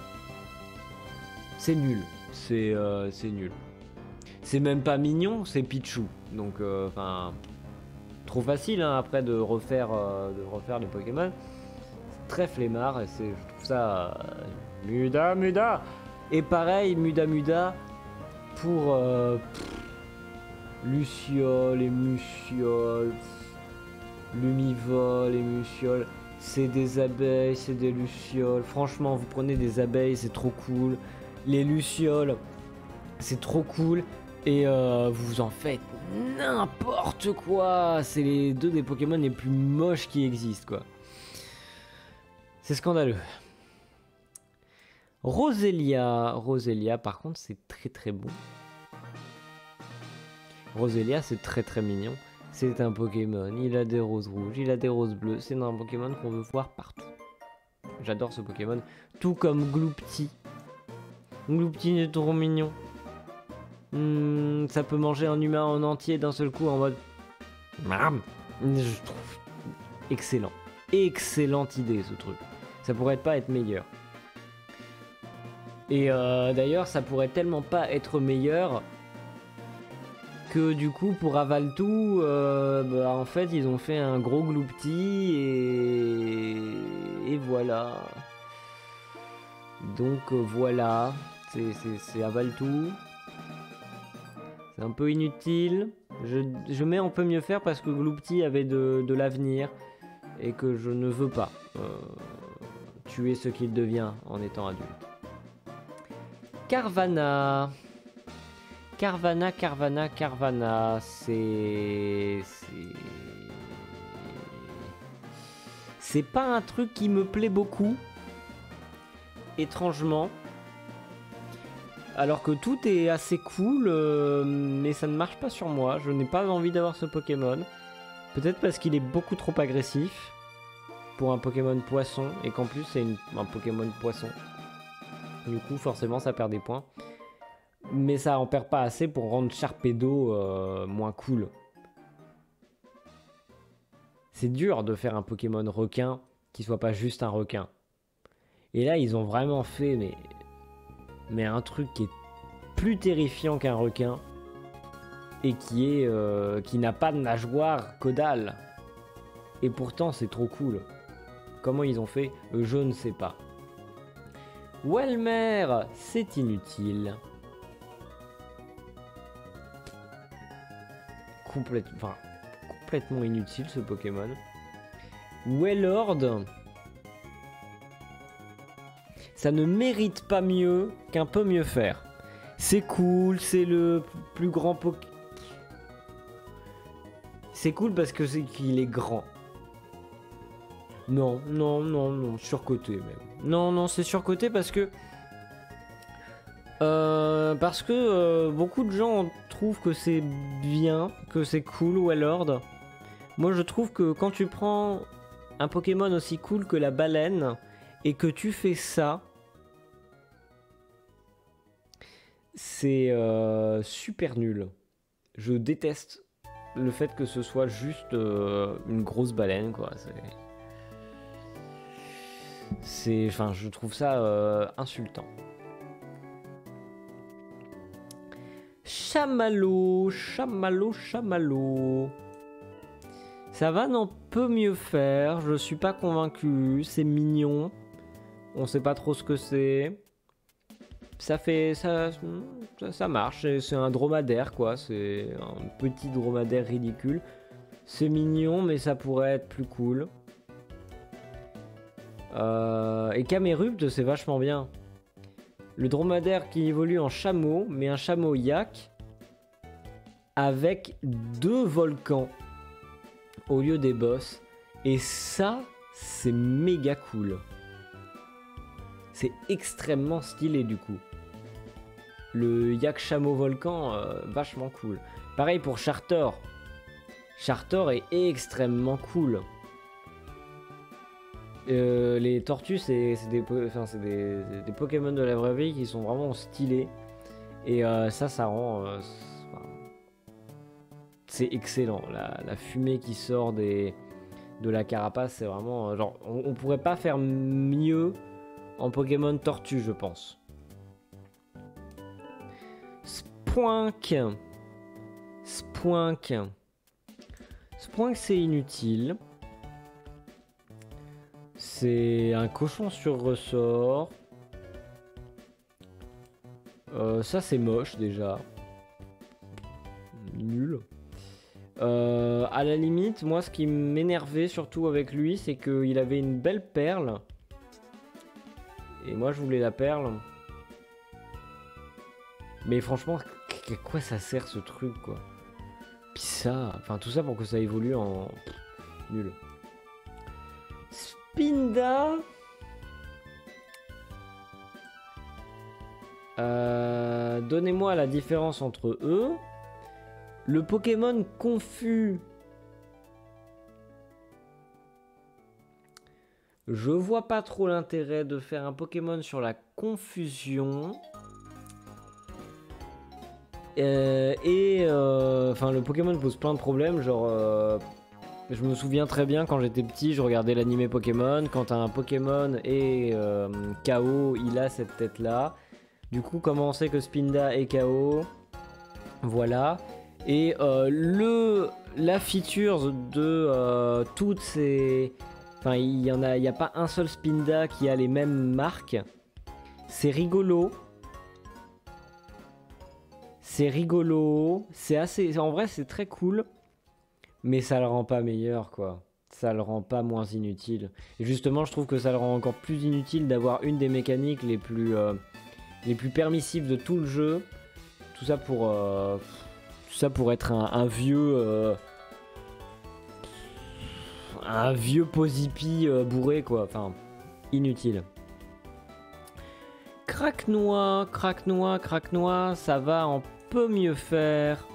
C'est nul. C'est euh, c'est nul. C'est même pas mignon, c'est Pichu. Donc, enfin, euh, trop facile hein, après de refaire, euh, de refaire les Pokémon. C'est très flemmard et c'est, je trouve ça euh, Muda Muda. Et pareil, Muda Muda pour euh, pff, Luciole et Muciole, Lumivol et Muciole. C'est des abeilles, c'est des lucioles. Franchement, vous prenez des abeilles, c'est trop cool. Les lucioles, c'est trop cool. Et euh, vous en faites n'importe quoi. C'est les deux des Pokémon les plus moches qui existent, quoi. C'est scandaleux. Roselia. Roselia, par contre, c'est très très bon. Roselia, c'est très très mignon. C'est un Pokémon. Il a des roses rouges, il a des roses bleues. C'est un Pokémon qu'on veut voir partout. J'adore ce Pokémon. Tout comme Gloopty. Gloopty est trop mignon. Mmh, ça peut manger un humain en entier d'un seul coup en mode... Je trouve excellent. Excellente idée ce truc. Ça pourrait pas être meilleur. Et euh, d'ailleurs, ça pourrait tellement pas être meilleur que du coup, pour Avaltou, euh, bah, en fait, ils ont fait un gros Gloopty et... et voilà. Donc euh, voilà, c'est Avaltou. C'est un peu inutile. Je, je mets on peut mieux faire parce que Gloopty avait de, de l'avenir et que je ne veux pas euh, tuer ce qu'il devient en étant adulte. Carvanha. Carvanha, Carvanha, Carvanha. C'est... C'est pas un truc qui me plaît beaucoup. Étrangement. Alors que tout est assez cool, euh, mais ça ne marche pas sur moi. Je n'ai pas envie d'avoir ce Pokémon. Peut-être parce qu'il est beaucoup trop agressif pour un Pokémon poisson, et qu'en plus c'est un Pokémon poisson. Du coup, forcément, ça perd des points. Mais ça en perd pas assez pour rendre Sharpedo euh, moins cool. C'est dur de faire un Pokémon requin qui soit pas juste un requin. Et là, ils ont vraiment fait... mais mais un truc qui est plus terrifiant qu'un requin et qui est euh, qui n'a pas de nageoire caudale. Et pourtant c'est trop cool. Comment ils ont fait, je ne sais pas. Welmer, c'est inutile. Complète, enfin, complètement inutile ce Pokémon. Wellord. Ça ne mérite pas mieux qu'un peu mieux faire. C'est cool, c'est le plus grand Pokémon. C'est cool parce que c'est qu'il est grand. Non, non, non, non, surcoté même. Non, non, c'est surcoté parce que... Euh, parce que euh, beaucoup de gens trouvent que c'est bien, que c'est cool, Wellord. Moi je trouve que quand tu prends un Pokémon aussi cool que la baleine et que tu fais ça... c'est euh, super nul. Je déteste le fait que ce soit juste euh, une grosse baleine, quoi. C'est... Enfin, je trouve ça euh, insultant. Chamallow, chamallow, chamallow. Ça va n'en peut mieux faire. Je suis pas convaincu. C'est mignon. On sait pas trop ce que c'est. Ça fait... Ça, ça, ça marche. C'est un dromadaire, quoi. C'est un petit dromadaire ridicule. C'est mignon, mais ça pourrait être plus cool. Euh, et Camerupt, c'est vachement bien. Le dromadaire qui évolue en chameau, mais un chameau yak avec deux volcans au lieu des boss. Et ça, c'est méga cool. C'est extrêmement stylé du coup. Le yak chameau volcan, euh, vachement cool. Pareil pour Chartor. Chartor est extrêmement cool. Euh, les tortues, c'est des, enfin, des, des Pokémon de la vraie vie qui sont vraiment stylés. Et euh, ça, ça rend... Euh, c'est excellent. La, la fumée qui sort des, de la carapace, c'est vraiment... Genre, on, on pourrait pas faire mieux en Pokémon tortue, je pense. Spoink. Spoink. Spoink, c'est inutile. C'est un cochon sur ressort. Euh, ça, c'est moche déjà. Nul. Euh, à la limite, moi, ce qui m'énervait surtout avec lui, c'est qu'il avait une belle perle. Et moi, je voulais la perle. Mais franchement, à quoi ça sert ce truc, quoi? Puis ça, enfin tout ça pour que ça évolue en... Pff, nul. Spinda. Euh, Donnez-moi la différence entre eux. Le Pokémon confus. Je vois pas trop l'intérêt de faire un Pokémon sur la confusion. Euh, et euh, enfin, le Pokémon pose plein de problèmes. Genre, euh, je me souviens très bien quand j'étais petit, je regardais l'animé Pokémon. Quand un Pokémon est euh, K O, il a cette tête-là. Du coup, comment on sait que Spinda est K O? Voilà. Et euh, le, la feature de euh, toutes ces... Enfin, il n'y a, y a pas un seul Spinda qui a les mêmes marques. C'est rigolo. C'est rigolo. C'est assez... En vrai, c'est très cool. Mais ça le rend pas meilleur, quoi. Ça le rend pas moins inutile. Et justement, je trouve que ça le rend encore plus inutile d'avoir une des mécaniques les plus, euh, les plus permissives de tout le jeu. Tout ça pour... Euh, tout ça pour être un, un vieux... Euh, un vieux posipi euh, bourré, quoi. Enfin, inutile. Craque-noix, craque-noix, craque-noix, ça va en peu mieux faire.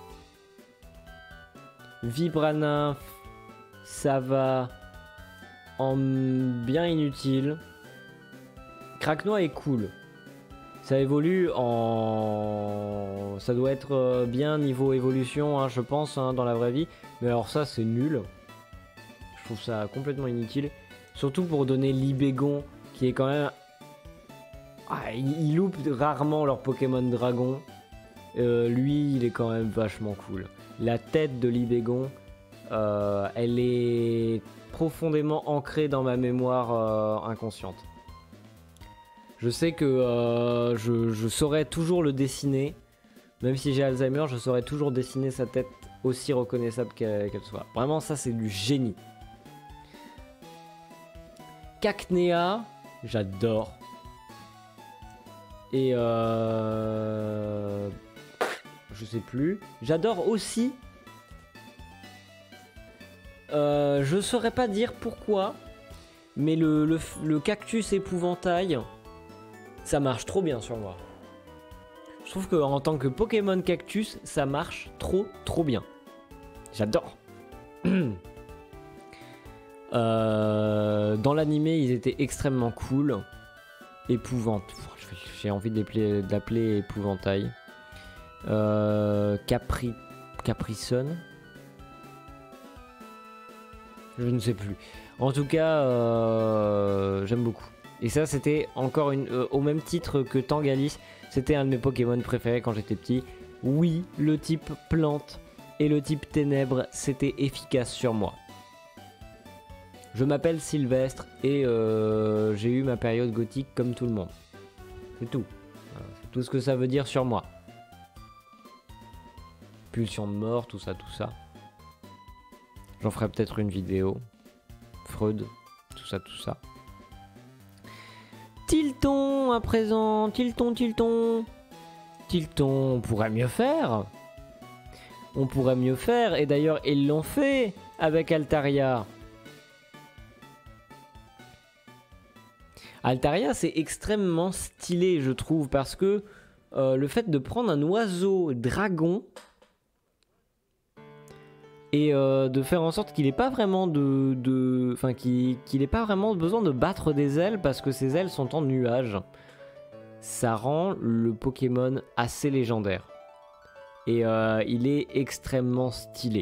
Vibranymph, ça va en bien inutile. Craque-noix est cool. Ça évolue en... Ça doit être bien niveau évolution, hein, je pense, hein, dans la vraie vie. Mais alors ça, c'est nul. Je trouve ça complètement inutile. Surtout pour donner Libégon, qui est quand même... Ah, ils loupent rarement leur Pokémon Dragon. Euh, lui, il est quand même vachement cool. La tête de Libégon, euh, elle est profondément ancrée dans ma mémoire euh, inconsciente. Je sais que euh, je, je saurais toujours le dessiner. Même si j'ai Alzheimer, je saurais toujours dessiner sa tête aussi reconnaissable qu'elle qu'elle soit. Vraiment, ça, c'est du génie. Cacnea, j'adore. Et euh... je sais plus. J'adore aussi. Euh, je saurais pas dire pourquoi, mais le, le, le cactus épouvantail, ça marche trop bien sur moi. Je trouve que en tant que Pokémon cactus, ça marche trop trop bien. J'adore. euh, dans l'animé, ils étaient extrêmement cool. Épouvante. J'ai envie de l'appeler épouvantail. Euh, Capri... Capricone. Je ne sais plus. En tout cas, euh, j'aime beaucoup. Et ça, c'était encore une, euh, au même titre que Tangalis. C'était un de mes Pokémon préférés quand j'étais petit. Oui, le type plante et le type ténèbres, c'était efficace sur moi. Je m'appelle Sylvestre et euh, j'ai eu ma période gothique comme tout le monde. C'est tout. C'est tout ce que ça veut dire sur moi. Pulsion de mort, tout ça, tout ça. J'en ferai peut-être une vidéo. Freud, tout ça, tout ça. Tilton à présent. Tilton, Tilton. Tilton, on pourrait mieux faire. On pourrait mieux faire. Et d'ailleurs, ils l'ont fait avec Altaria. Altaria, c'est extrêmement stylé, je trouve, parce que euh, le fait de prendre un oiseau dragon et euh, de faire en sorte qu'il n'ait pas vraiment de, de, enfin, qu'il qu'il n'ait pas vraiment besoin de battre des ailes parce que ses ailes sont en nuage, ça rend le Pokémon assez légendaire et euh, il est extrêmement stylé.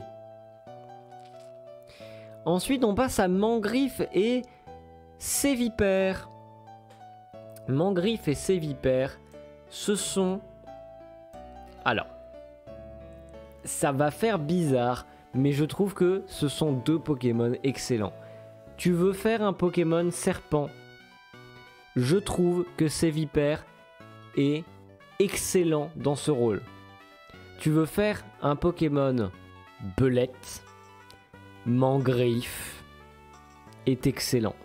Ensuite, on passe à Mangriffe et Sévipère. Mangriffe et Sévipère, ce sont... Alors, ça va faire bizarre, mais je trouve que ce sont deux Pokémon excellents. Tu veux faire un Pokémon serpent, je trouve que Sévipère est excellent dans ce rôle. Tu veux faire un Pokémon belette, Mangriffe est excellent.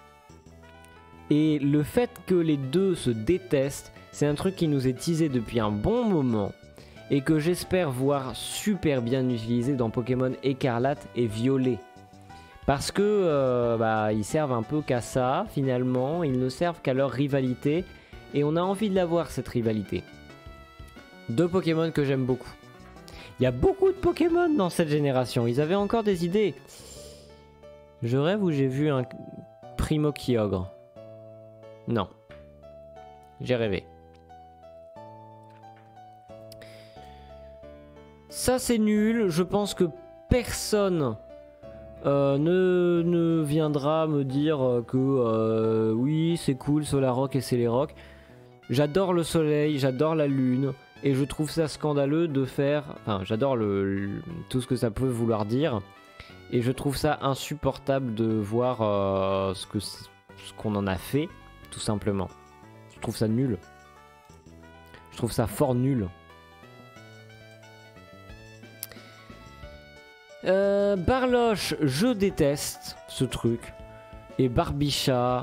Et le fait que les deux se détestent, c'est un truc qui nous est teasé depuis un bon moment. et que j'espère voir super bien utilisé dans Pokémon Écarlate et Violet. Parce que euh, bah, ils servent un peu qu'à ça finalement, ils ne servent qu'à leur rivalité et on a envie de la voir cette rivalité. Deux Pokémon que j'aime beaucoup. Il y a beaucoup de Pokémon dans cette génération, ils avaient encore des idées. Je rêve où j'ai vu un Primo Kyogre. Non. J'ai rêvé. Ça c'est nul, je pense que personne euh, ne, ne viendra me dire que euh, oui c'est cool Solrock et Celerock. J'adore le soleil, j'adore la lune et je trouve ça scandaleux de faire... Enfin j'adore le, le, tout ce que ça peut vouloir dire et je trouve ça insupportable de voir euh, ce que ce qu'on en a fait tout simplement. Je trouve ça nul. Je trouve ça fort nul. Euh, Barloche, je déteste ce truc. Et Barbicha.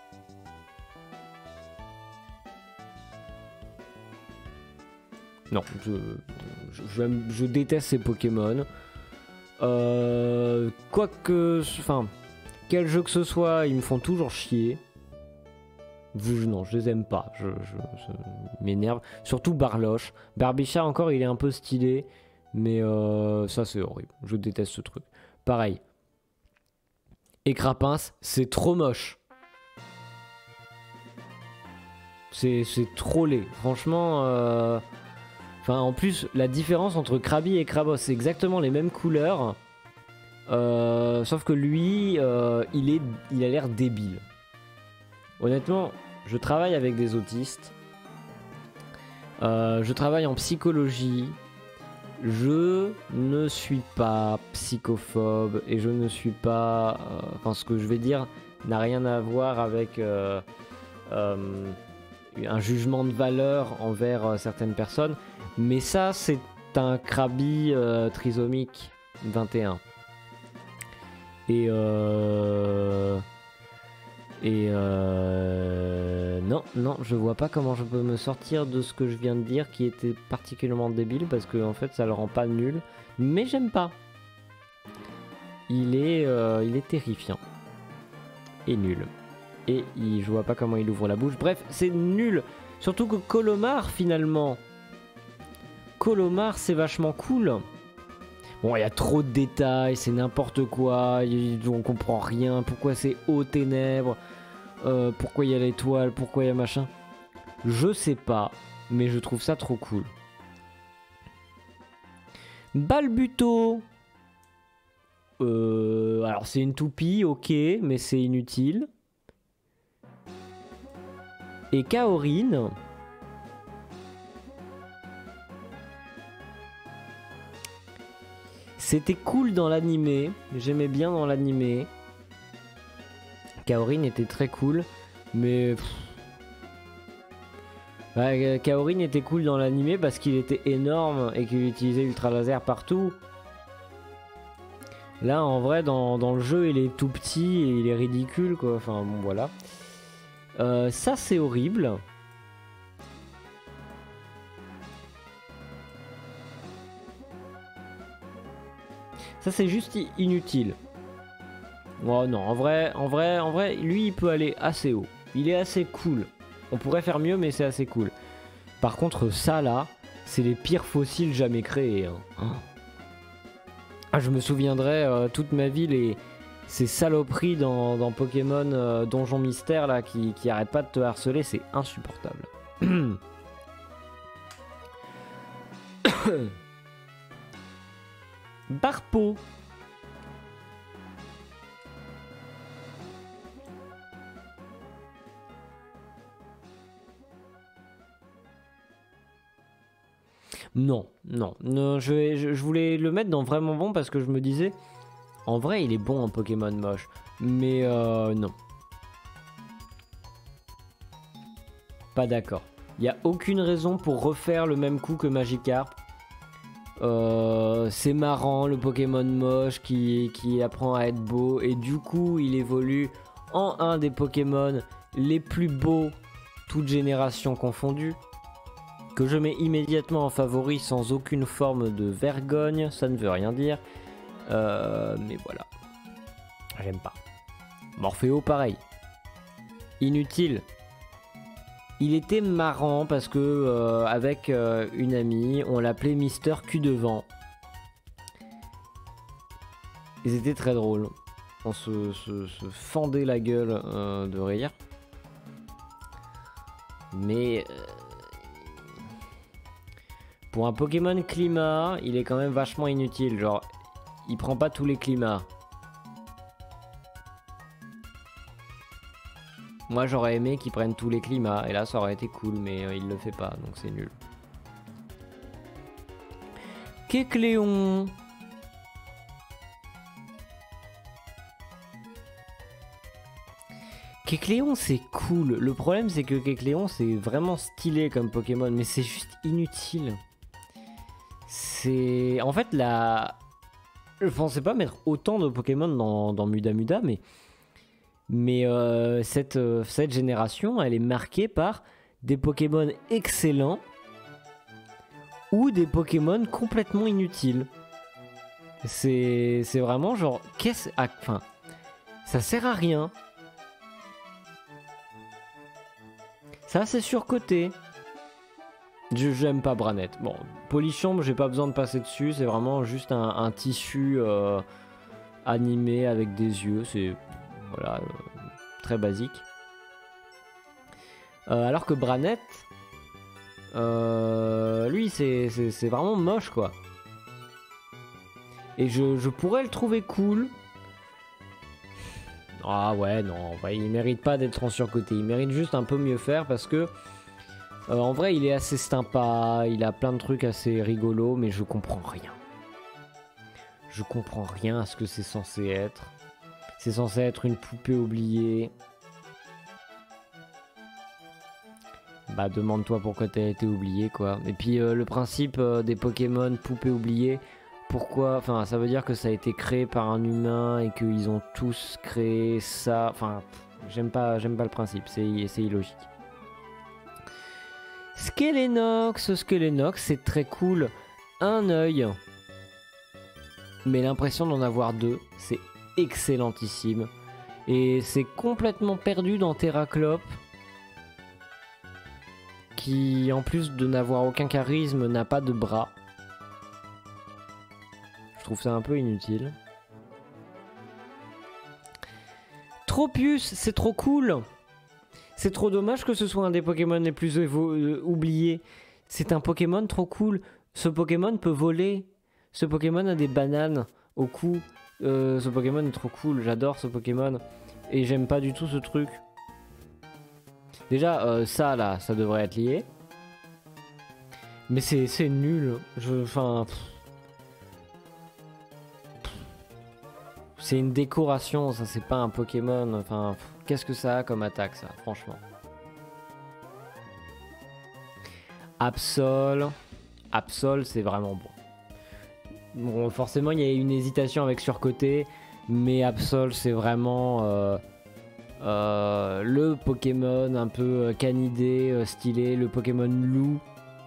Non, je, je, je, je déteste ces Pokémon. Euh, Quoique, enfin, quel jeu que ce soit, ils me font toujours chier. Je, non, je les aime pas. Je, je, je m'énerve. Surtout Barloche. Barbicha encore, il est un peu stylé. Mais euh, ça c'est horrible, je déteste ce truc. Pareil. Et Crapince, c'est trop moche. C'est trop laid. Franchement, euh... enfin en plus la différence entre Krabi et Crabos, c'est exactement les mêmes couleurs. Euh... Sauf que lui, euh, il, est... il a l'air débile. Honnêtement, je travaille avec des autistes. Euh, je travaille en psychologie. Je ne suis pas psychophobe et je ne suis pas... Euh, enfin, ce que je vais dire n'a rien à voir avec euh, euh, un jugement de valeur envers euh, certaines personnes. Mais ça, c'est un Krabi euh, trisomique vingt et un. Et... Euh... Et euh... non, non, je vois pas comment je peux me sortir de ce que je viens de dire qui était particulièrement débile parce que en fait ça le rend pas nul, mais j'aime pas. Il est, euh, il est terrifiant et nul. Et il, je vois pas comment il ouvre la bouche. Bref, c'est nul. Surtout que Colomar finalement, Colomar c'est vachement cool. Bon, il y a trop de détails, c'est n'importe quoi, on comprend rien, pourquoi c'est aux ténèbres, euh, pourquoi il y a l'étoile, pourquoi il y a machin. Je sais pas, mais je trouve ça trop cool. Balbuto. Euh, alors c'est une toupie, ok, mais c'est inutile. Et Kaorin. C'était cool dans l'animé, j'aimais bien dans l'animé. Kaorin était très cool, mais... Bah, Kaorin était cool dans l'animé parce qu'il était énorme et qu'il utilisait Ultra Laser partout. Là, en vrai, dans, dans le jeu, il est tout petit et il est ridicule, quoi. Enfin, bon, voilà. Euh, ça, c'est horrible. Ça c'est juste inutile. Oh non, en vrai, en vrai, en vrai, lui il peut aller assez haut. Il est assez cool. On pourrait faire mieux, mais c'est assez cool. Par contre, ça là, c'est les pires fossiles jamais créés. Hein. Ah, je me souviendrai euh, toute ma vie les ces saloperies dans, dans Pokémon euh, Donjon Mystère là qui, qui arrêtent pas de te harceler, c'est insupportable. Barpo. Non, non, non je, vais, je, je voulais le mettre dans vraiment bon parce que je me disais, en vrai il est bon en Pokémon moche, mais euh, non. Pas d'accord. Il n'y a aucune raison pour refaire le même coup que Magikarp. Euh, c'est marrant le Pokémon moche qui, qui apprend à être beau et du coup il évolue en un des Pokémon les plus beaux, toutes générations confondues. que je mets immédiatement en favori sans aucune forme de vergogne, ça ne veut rien dire. Euh, mais voilà. J'aime pas. Morphéo, pareil. Inutile. Il était marrant parce que euh, avec euh, une amie, on l'appelait Mister Cul de vent. Et c'était très drôle. On se, se, se fendait la gueule euh, de rire. Mais euh, pour un Pokémon climat, il est quand même vachement inutile. Genre, il prend pas tous les climats. Moi j'aurais aimé qu'il prenne tous les climats, et là ça aurait été cool, mais euh, il le fait pas, donc c'est nul. Kecléon. Kecléon c'est cool, le problème c'est que Kecléon c'est vraiment stylé comme Pokémon, mais c'est juste inutile. C'est... En fait la... Je pensais pas mettre autant de Pokémon dans, dans Muda Muda, mais... Mais euh, cette, euh, cette génération, elle est marquée par des Pokémon excellents ou des Pokémon complètement inutiles. C'est c'est vraiment genre, qu'est-ce... Ah, enfin, ça sert à rien. Ça, c'est surcoté. Je j'aime pas Branette. Bon, Polychambre, j'ai pas besoin de passer dessus. C'est vraiment juste un, un tissu euh, animé avec des yeux. C'est... Voilà, euh, très basique. Euh, alors que Branette, euh, lui, c'est vraiment moche, quoi. Et je, je pourrais le trouver cool. Ah ouais, non, ouais, il mérite pas d'être en surcoté. Il mérite juste un peu mieux faire parce que, euh, en vrai, il est assez sympa. Il a plein de trucs assez rigolos, mais je comprends rien. Je comprends rien à ce que c'est censé être. C'est censé être une poupée oubliée. Bah demande-toi pourquoi t'as été oublié, quoi. Et puis euh, le principe euh, des Pokémon poupées oubliées, pourquoi... Enfin ça veut dire que ça a été créé par un humain et qu'ils ont tous créé ça. Enfin j'aime pas, j'aime pas le principe, c'est illogique. Skelenox, Skelenox c'est très cool. Un œil. Mais l'impression d'en avoir deux, c'est excellentissime. Et c'est complètement perdu dans Terraclope, qui en plus de n'avoir aucun charisme n'a pas de bras. Je trouve ça un peu inutile. Tropius, c'est trop cool. C'est trop dommage que ce soit un des Pokémon les plus euh, oubliés. C'est un Pokémon trop cool. Ce Pokémon peut voler. Ce Pokémon a des bananes au cou. Euh, ce Pokémon est trop cool, j'adore ce Pokémon. Et j'aime pas du tout ce truc. Déjà, euh, ça là, ça devrait être lié. Mais c'est nul. Je, enfin, c'est une décoration, ça c'est pas un Pokémon. Enfin, qu'est-ce que ça a comme attaque ça, franchement. Absol. Absol, c'est vraiment bon. Bon, forcément, il y a une hésitation avec surcoté, mais Absol, c'est vraiment euh, euh, le Pokémon un peu canidé, euh, stylé, le Pokémon loup,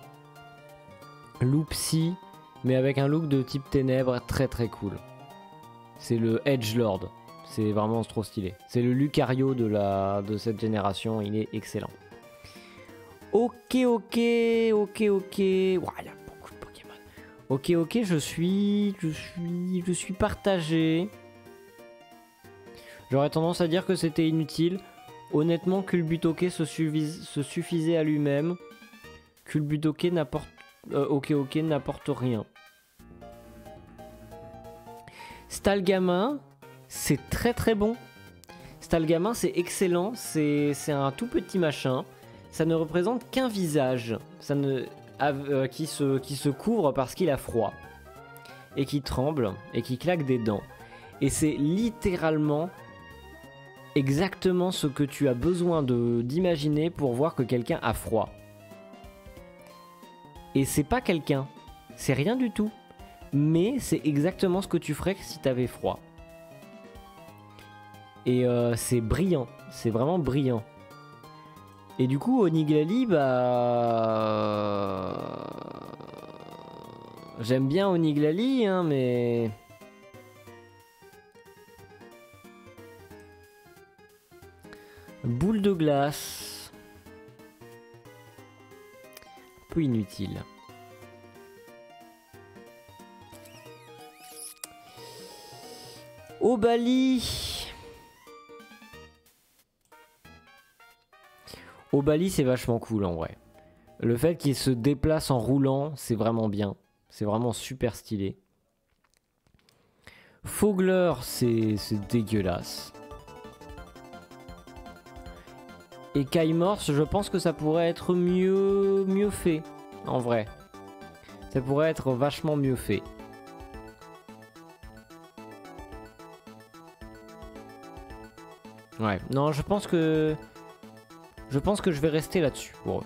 loup psy, mais avec un look de type ténèbres très très cool. C'est le Edgelord, c'est vraiment trop stylé. C'est le Lucario de, la, de cette génération, il est excellent. Ok, ok, ok, ok. Voilà. Ok, ok, je suis, je suis, je suis partagé. J'aurais tendance à dire que c'était inutile. Honnêtement, Culbutoke se, se suffisait à lui-même. Culbutoke n'apporte, euh, ok, ok, n'apporte rien. Stalgamin, c'est très très bon. Stalgamin, c'est excellent. C'est un tout petit machin. Ça ne représente qu'un visage. Ça ne Euh, qui, se, qui se couvre parce qu'il a froid et qui tremble et qui claque des dents, et c'est littéralement exactement ce que tu as besoin de d'imaginer pour voir que quelqu'un a froid. Et c'est pas quelqu'un, c'est rien du tout, mais c'est exactement ce que tu ferais si t'avais froid. Et euh, c'est brillant, c'est vraiment brillant. Et du coup, Oniglali, bah... J'aime bien Oniglali, hein, mais... Boule de glace. Un peu inutile. Obali. Obali, c'est vachement cool en vrai. Le fait qu'il se déplace en roulant, c'est vraiment bien. C'est vraiment super stylé. Fogler, c'est dégueulasse. Et Kaimorse, je pense que ça pourrait être mieux, mieux fait, en vrai. Ça pourrait être vachement mieux fait. Ouais, non, je pense que... Je pense que je vais rester là-dessus pour eux.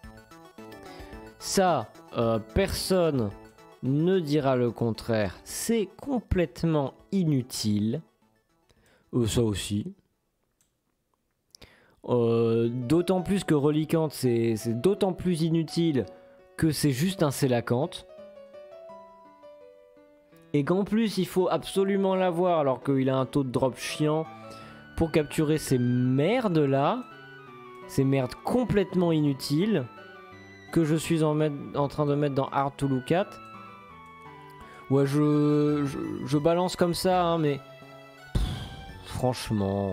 Ça, euh, personne ne dira le contraire. C'est complètement inutile. Euh, ça aussi. Euh, d'autant plus que Reliquante, c'est d'autant plus inutile que c'est juste un Sélacanthe. Et qu'en plus, il faut absolument l'avoir alors qu'il a un taux de drop chiant pour capturer ces merdes là. Ces merdes complètement inutiles que je suis en, mettre, en train de mettre dans Hard to Look At. Ouais, je, je, je balance comme ça, hein, mais... Pff, franchement...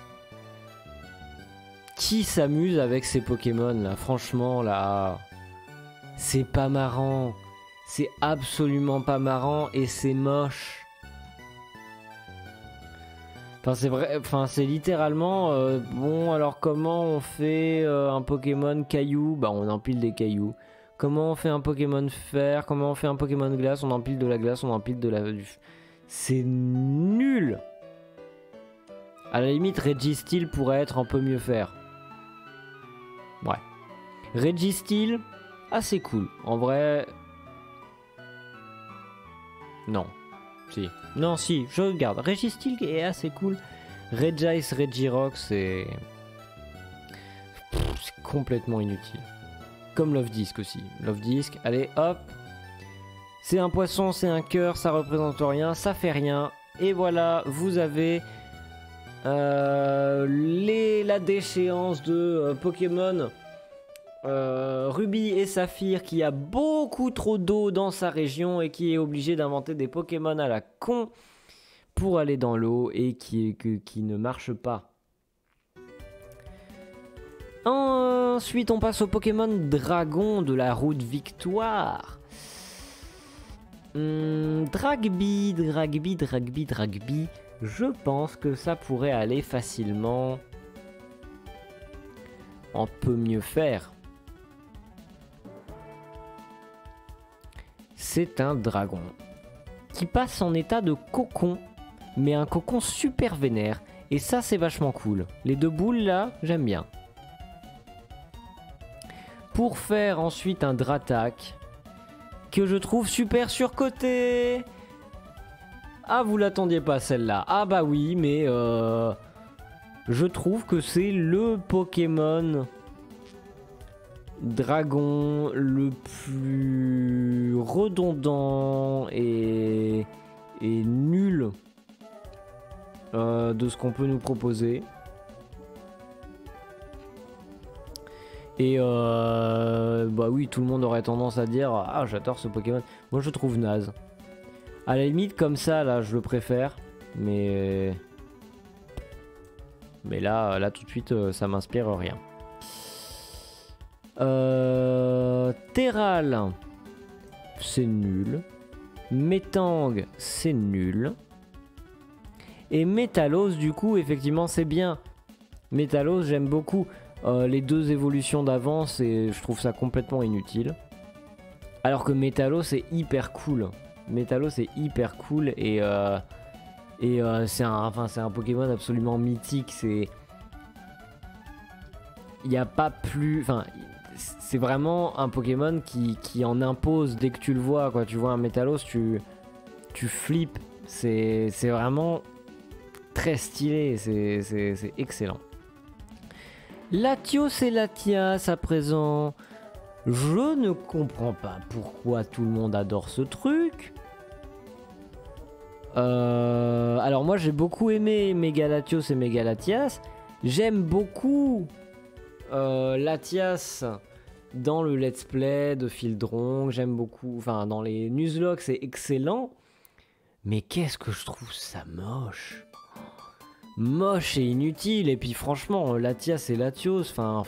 Qui s'amuse avec ces Pokémon là? Franchement, là... C'est pas marrant. C'est absolument pas marrant et c'est moche. Enfin c'est vrai, enfin c'est littéralement euh, bon alors comment on fait euh, un Pokémon caillou? Bah on empile des cailloux. Comment on fait un Pokémon fer? Comment on fait un Pokémon glace? On empile de la glace, on empile de la... C'est nul. À la limite Registeel pourrait être un peu mieux faire. Ouais. Registeel, assez cool. En vrai... Non. Si. Non, si, je regarde. Registeel est assez cool. Regice, Regirock, c'est... C'est complètement inutile. Comme Love Disc aussi. Love Disc, allez, hop. C'est un poisson, c'est un cœur, ça représente rien, ça fait rien. Et voilà, vous avez euh, les, la déchéance de euh, Pokémon euh, Ruby et Saphir qui a beaucoup trop d'eau dans sa région et qui est obligé d'inventer des Pokémon à la con pour aller dans l'eau et qui, qui, qui ne marche pas. Ensuite, on passe au Pokémon Dragon de la route Victoire. Hum, Dragby, Dragby, Dragby, Dragby. Je pense que ça pourrait aller facilement. On peut mieux faire. C'est un dragon qui passe en état de cocon, mais un cocon super vénère. Et ça, c'est vachement cool. Les deux boules là, j'aime bien. Pour faire ensuite un Dratak que je trouve super surcoté. Ah, vous l'attendiez pas celle-là? Ah bah oui, mais euh, je trouve que c'est le Pokémon dragon le plus redondant et, et nul euh, de ce qu'on peut nous proposer. Et euh, bah oui, tout le monde aurait tendance à dire ah j'adore ce Pokémon. Moi je trouve naze. À la limite comme ça là je le préfère, mais mais là là tout de suite ça m'inspire rien. Euh... Terral, c'est nul. Metang, c'est nul. Et Métalos, du coup, effectivement, c'est bien. Métalos, j'aime beaucoup. Euh, les deux évolutions d'avance, et je trouve ça complètement inutile. Alors que Métalos, c'est hyper cool. Métalos, c'est hyper cool. Et, euh... et euh, c'est un... Enfin, c'est un Pokémon absolument mythique. C'est... Il n'y a pas plus... Enfin... C'est vraiment un Pokémon qui, qui en impose dès que tu le vois. Quoi. Tu vois un Métalos, tu, tu flippes. C'est vraiment très stylé. C'est excellent. Latios et Latias à présent. Je ne comprends pas pourquoi tout le monde adore ce truc. Euh, alors moi j'ai beaucoup aimé Megalatios et Megalatias. J'aime beaucoup euh, Latias dans le let's play de Fieldrong. J'aime beaucoup, enfin dans les newslogs c'est excellent. Mais qu'est-ce que je trouve ça moche. Moche et inutile. Et puis franchement Latias et Latios, enfin...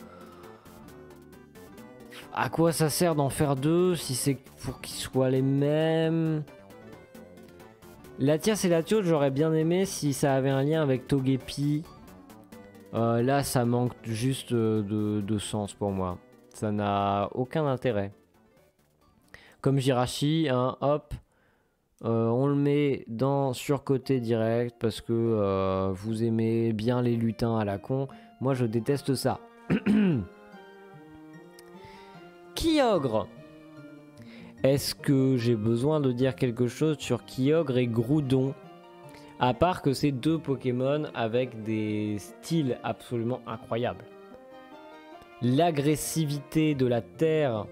À quoi ça sert d'en faire deux si c'est pour qu'ils soient les mêmes? Latias et Latios, j'aurais bien aimé si ça avait un lien avec Togepi. Euh, là, ça manque juste de, de sens pour moi. Ça n'a aucun intérêt. Comme Jirachi, hein, hop, euh, on le met dans surcoté direct parce que euh, vous aimez bien les lutins à la con. Moi, je déteste ça. Kyogre. Est-ce que j'ai besoin de dire quelque chose sur Kyogre et Groudon? À part que c'est deux Pokémon avec des styles absolument incroyables. L'agressivité de la Terre...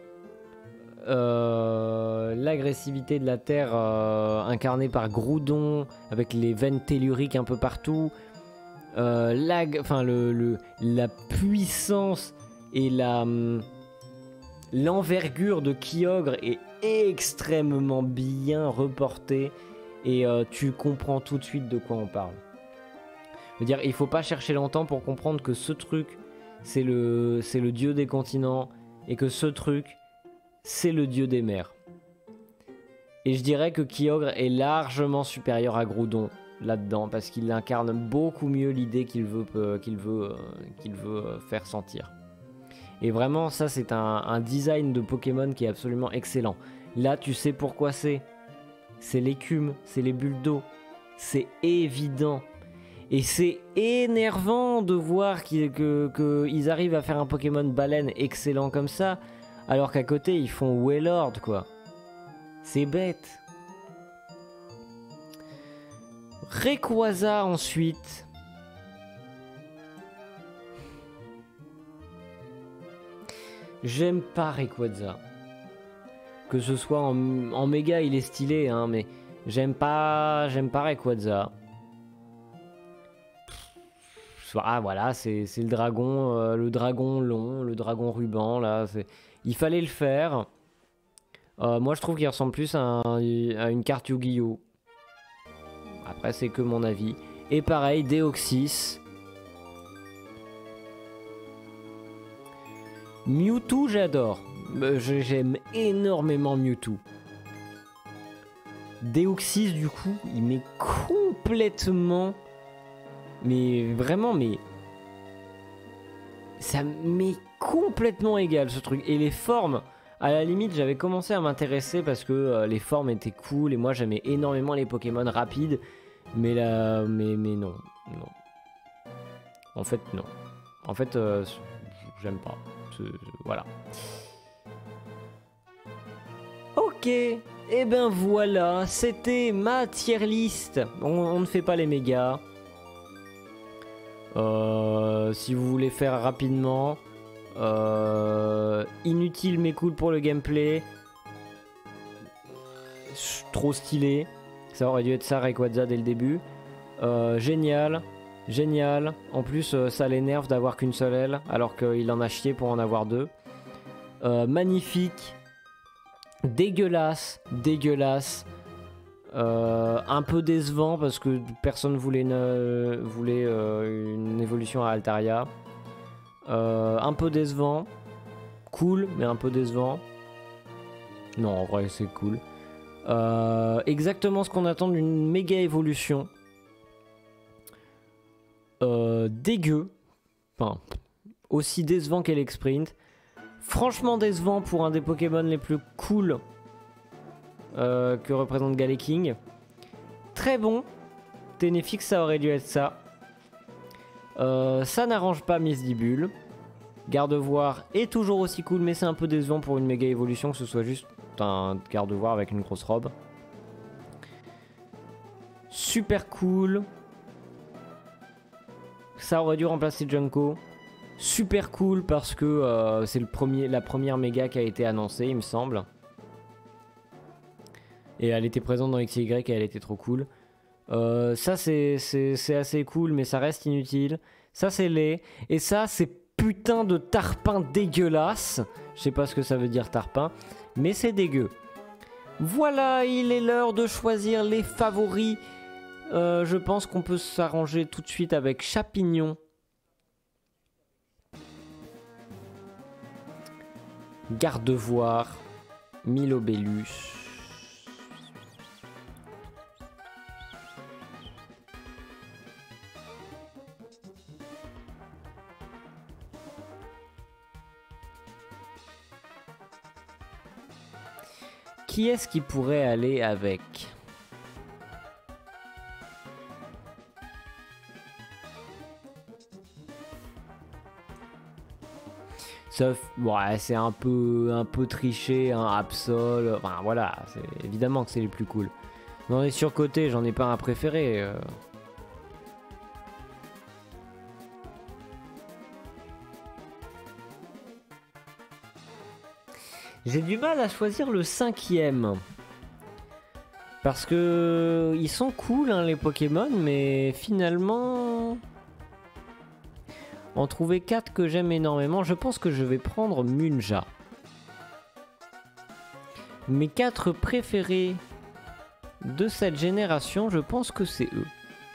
Euh, L'agressivité de la Terre euh, incarnée par Groudon, avec les veines telluriques un peu partout. Euh, la, enfin, le, le, la puissance et la... L'envergure de Kyogre est extrêmement bien reportée et euh, tu comprends tout de suite de quoi on parle. Je veux dire, il faut pas chercher longtemps pour comprendre que ce truc, c'est le, c'est le dieu des continents et que ce truc, c'est le dieu des mers. Et je dirais que Kyogre est largement supérieur à Groudon là-dedans parce qu'il incarne beaucoup mieux l'idée qu'il veut, euh, qu'il veut, euh, qu'il veut euh, faire sentir. Et vraiment, ça, c'est un, un design de Pokémon qui est absolument excellent. Là, tu sais pourquoi c'est. C'est l'écume, c'est les bulles d'eau. C'est évident. Et c'est énervant de voir qu'ils que, que ils arrivent à faire un Pokémon baleine excellent comme ça, alors qu'à côté, ils font Wailord, quoi. C'est bête. Rayquaza, ensuite... J'aime pas Rayquaza. Que ce soit en, en méga, il est stylé, hein, mais j'aime pas, j'aime pas Rayquaza. Ah voilà, c'est le dragon, euh, le dragon long, le dragon ruban là. Il fallait le faire. Euh, moi, je trouve qu'il ressemble plus à, un, à une carte Yu-Gi-Oh. Après, c'est que mon avis. Et pareil, Deoxys. Mewtwo, j'adore. J'aime énormément Mewtwo. Deoxys, du coup, il m'est complètement... Mais vraiment, mais... Ça m'est complètement égal, ce truc. Et les formes, à la limite, j'avais commencé à m'intéresser parce que euh, les formes étaient cool. Et moi, j'aimais énormément les Pokémon rapides. Mais là... Mais, mais non. Non. En fait, non. En fait, euh, j'aime pas. Voilà. Ok, et eh ben voilà, c'était ma tier list. On, on ne fait pas les mégas. Euh, si vous voulez faire rapidement, euh, inutile mais cool pour le gameplay. Trop stylé. Ça aurait dû être ça Rayquaza dès le début. Euh, génial. Génial. En plus, euh, ça l'énerve d'avoir qu'une seule aile, alors qu'il en a chié pour en avoir deux. Euh, magnifique. Dégueulasse. Dégueulasse. Euh, un peu décevant parce que personne voulait une, voulait, euh, une évolution à Altaria. Euh, un peu décevant. Cool, mais un peu décevant. Non, en vrai, c'est cool. Euh, exactement ce qu'on attend d'une méga évolution. Euh, dégueu, enfin, aussi décevant qu'Elexprint. Franchement décevant pour un des Pokémon les plus cool euh, que représente Galaking. Très bon. Ténéfix, ça aurait dû être ça. Euh, ça n'arrange pas Misdibule. Gardevoir est toujours aussi cool, mais c'est un peu décevant pour une méga évolution que ce soit juste un Gardevoir avec une grosse robe. Super cool. Ça aurait dû remplacer Junko. Super cool parce que euh, c'est le premier, la première méga qui a été annoncée, il me semble. Et elle était présente dans X Y et elle était trop cool. Euh, ça c'est assez cool mais ça reste inutile. Ça c'est laid. Et ça c'est putain de tarpin dégueulasse. Je sais pas ce que ça veut dire tarpin. Mais c'est dégueu. Voilà, il est l'heure de choisir les favoris. Euh, je pense qu'on peut s'arranger tout de suite avec Chapignon. Gardevoir. Milobellus. Qui est-ce qui pourrait aller avec? Sauf, ouais, c'est un peu, un peu triché, un Absol. Enfin voilà, évidemment que c'est les plus cool. Dans les surcotés, j'en ai pas un préféré. Euh... J'ai du mal à choisir le cinquième. Parce que ils sont cool hein, les Pokémon, mais finalement... En trouver quatre que j'aime énormément, je pense que je vais prendre Munja. Mes quatre préférés de cette génération, je pense que c'est eux.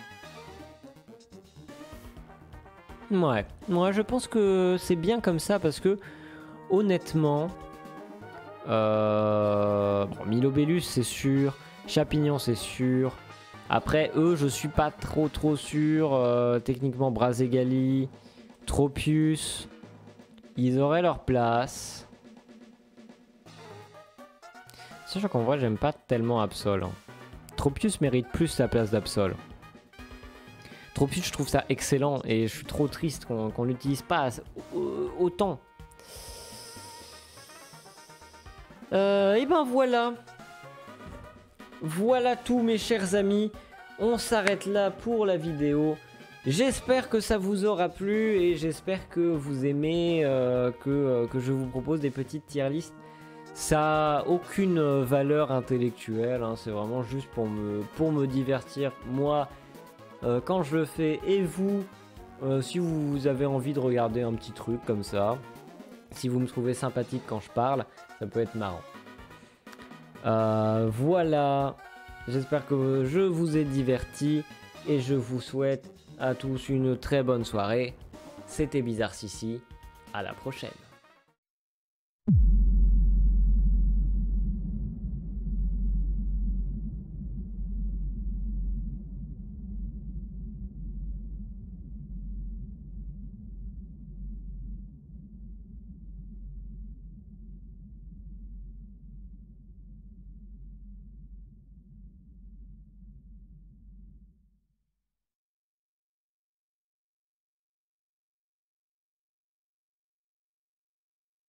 Ouais, moi je pense que c'est bien comme ça parce que honnêtement... Euh... Bon, Milobellus c'est sûr, Chapignon c'est sûr. Après eux je suis pas trop trop sûr. Euh, techniquement Brazegali, Tropius, ils auraient leur place. Sachant qu'en vrai j'aime pas tellement Absol. Hein. Tropius mérite plus sa place d'Absol. Tropius je trouve ça excellent et je suis trop triste qu'on qu'on l'utilise pas autant. Euh, et ben voilà. Voilà tout mes chers amis. On s'arrête là pour la vidéo. J'espère que ça vous aura plu et j'espère que vous aimez euh, que, euh, que je vous propose des petites tier lists. Ça n'a aucune valeur intellectuelle, hein, c'est vraiment juste pour me, pour me divertir, moi, euh, quand je le fais, et vous, euh, si vous avez envie de regarder un petit truc comme ça, si vous me trouvez sympathique quand je parle, ça peut être marrant. Euh, voilà, j'espère que je vous ai diverti et je vous souhaite à tous une très bonne soirée. C'était Bizarre Sissi, à la prochaine.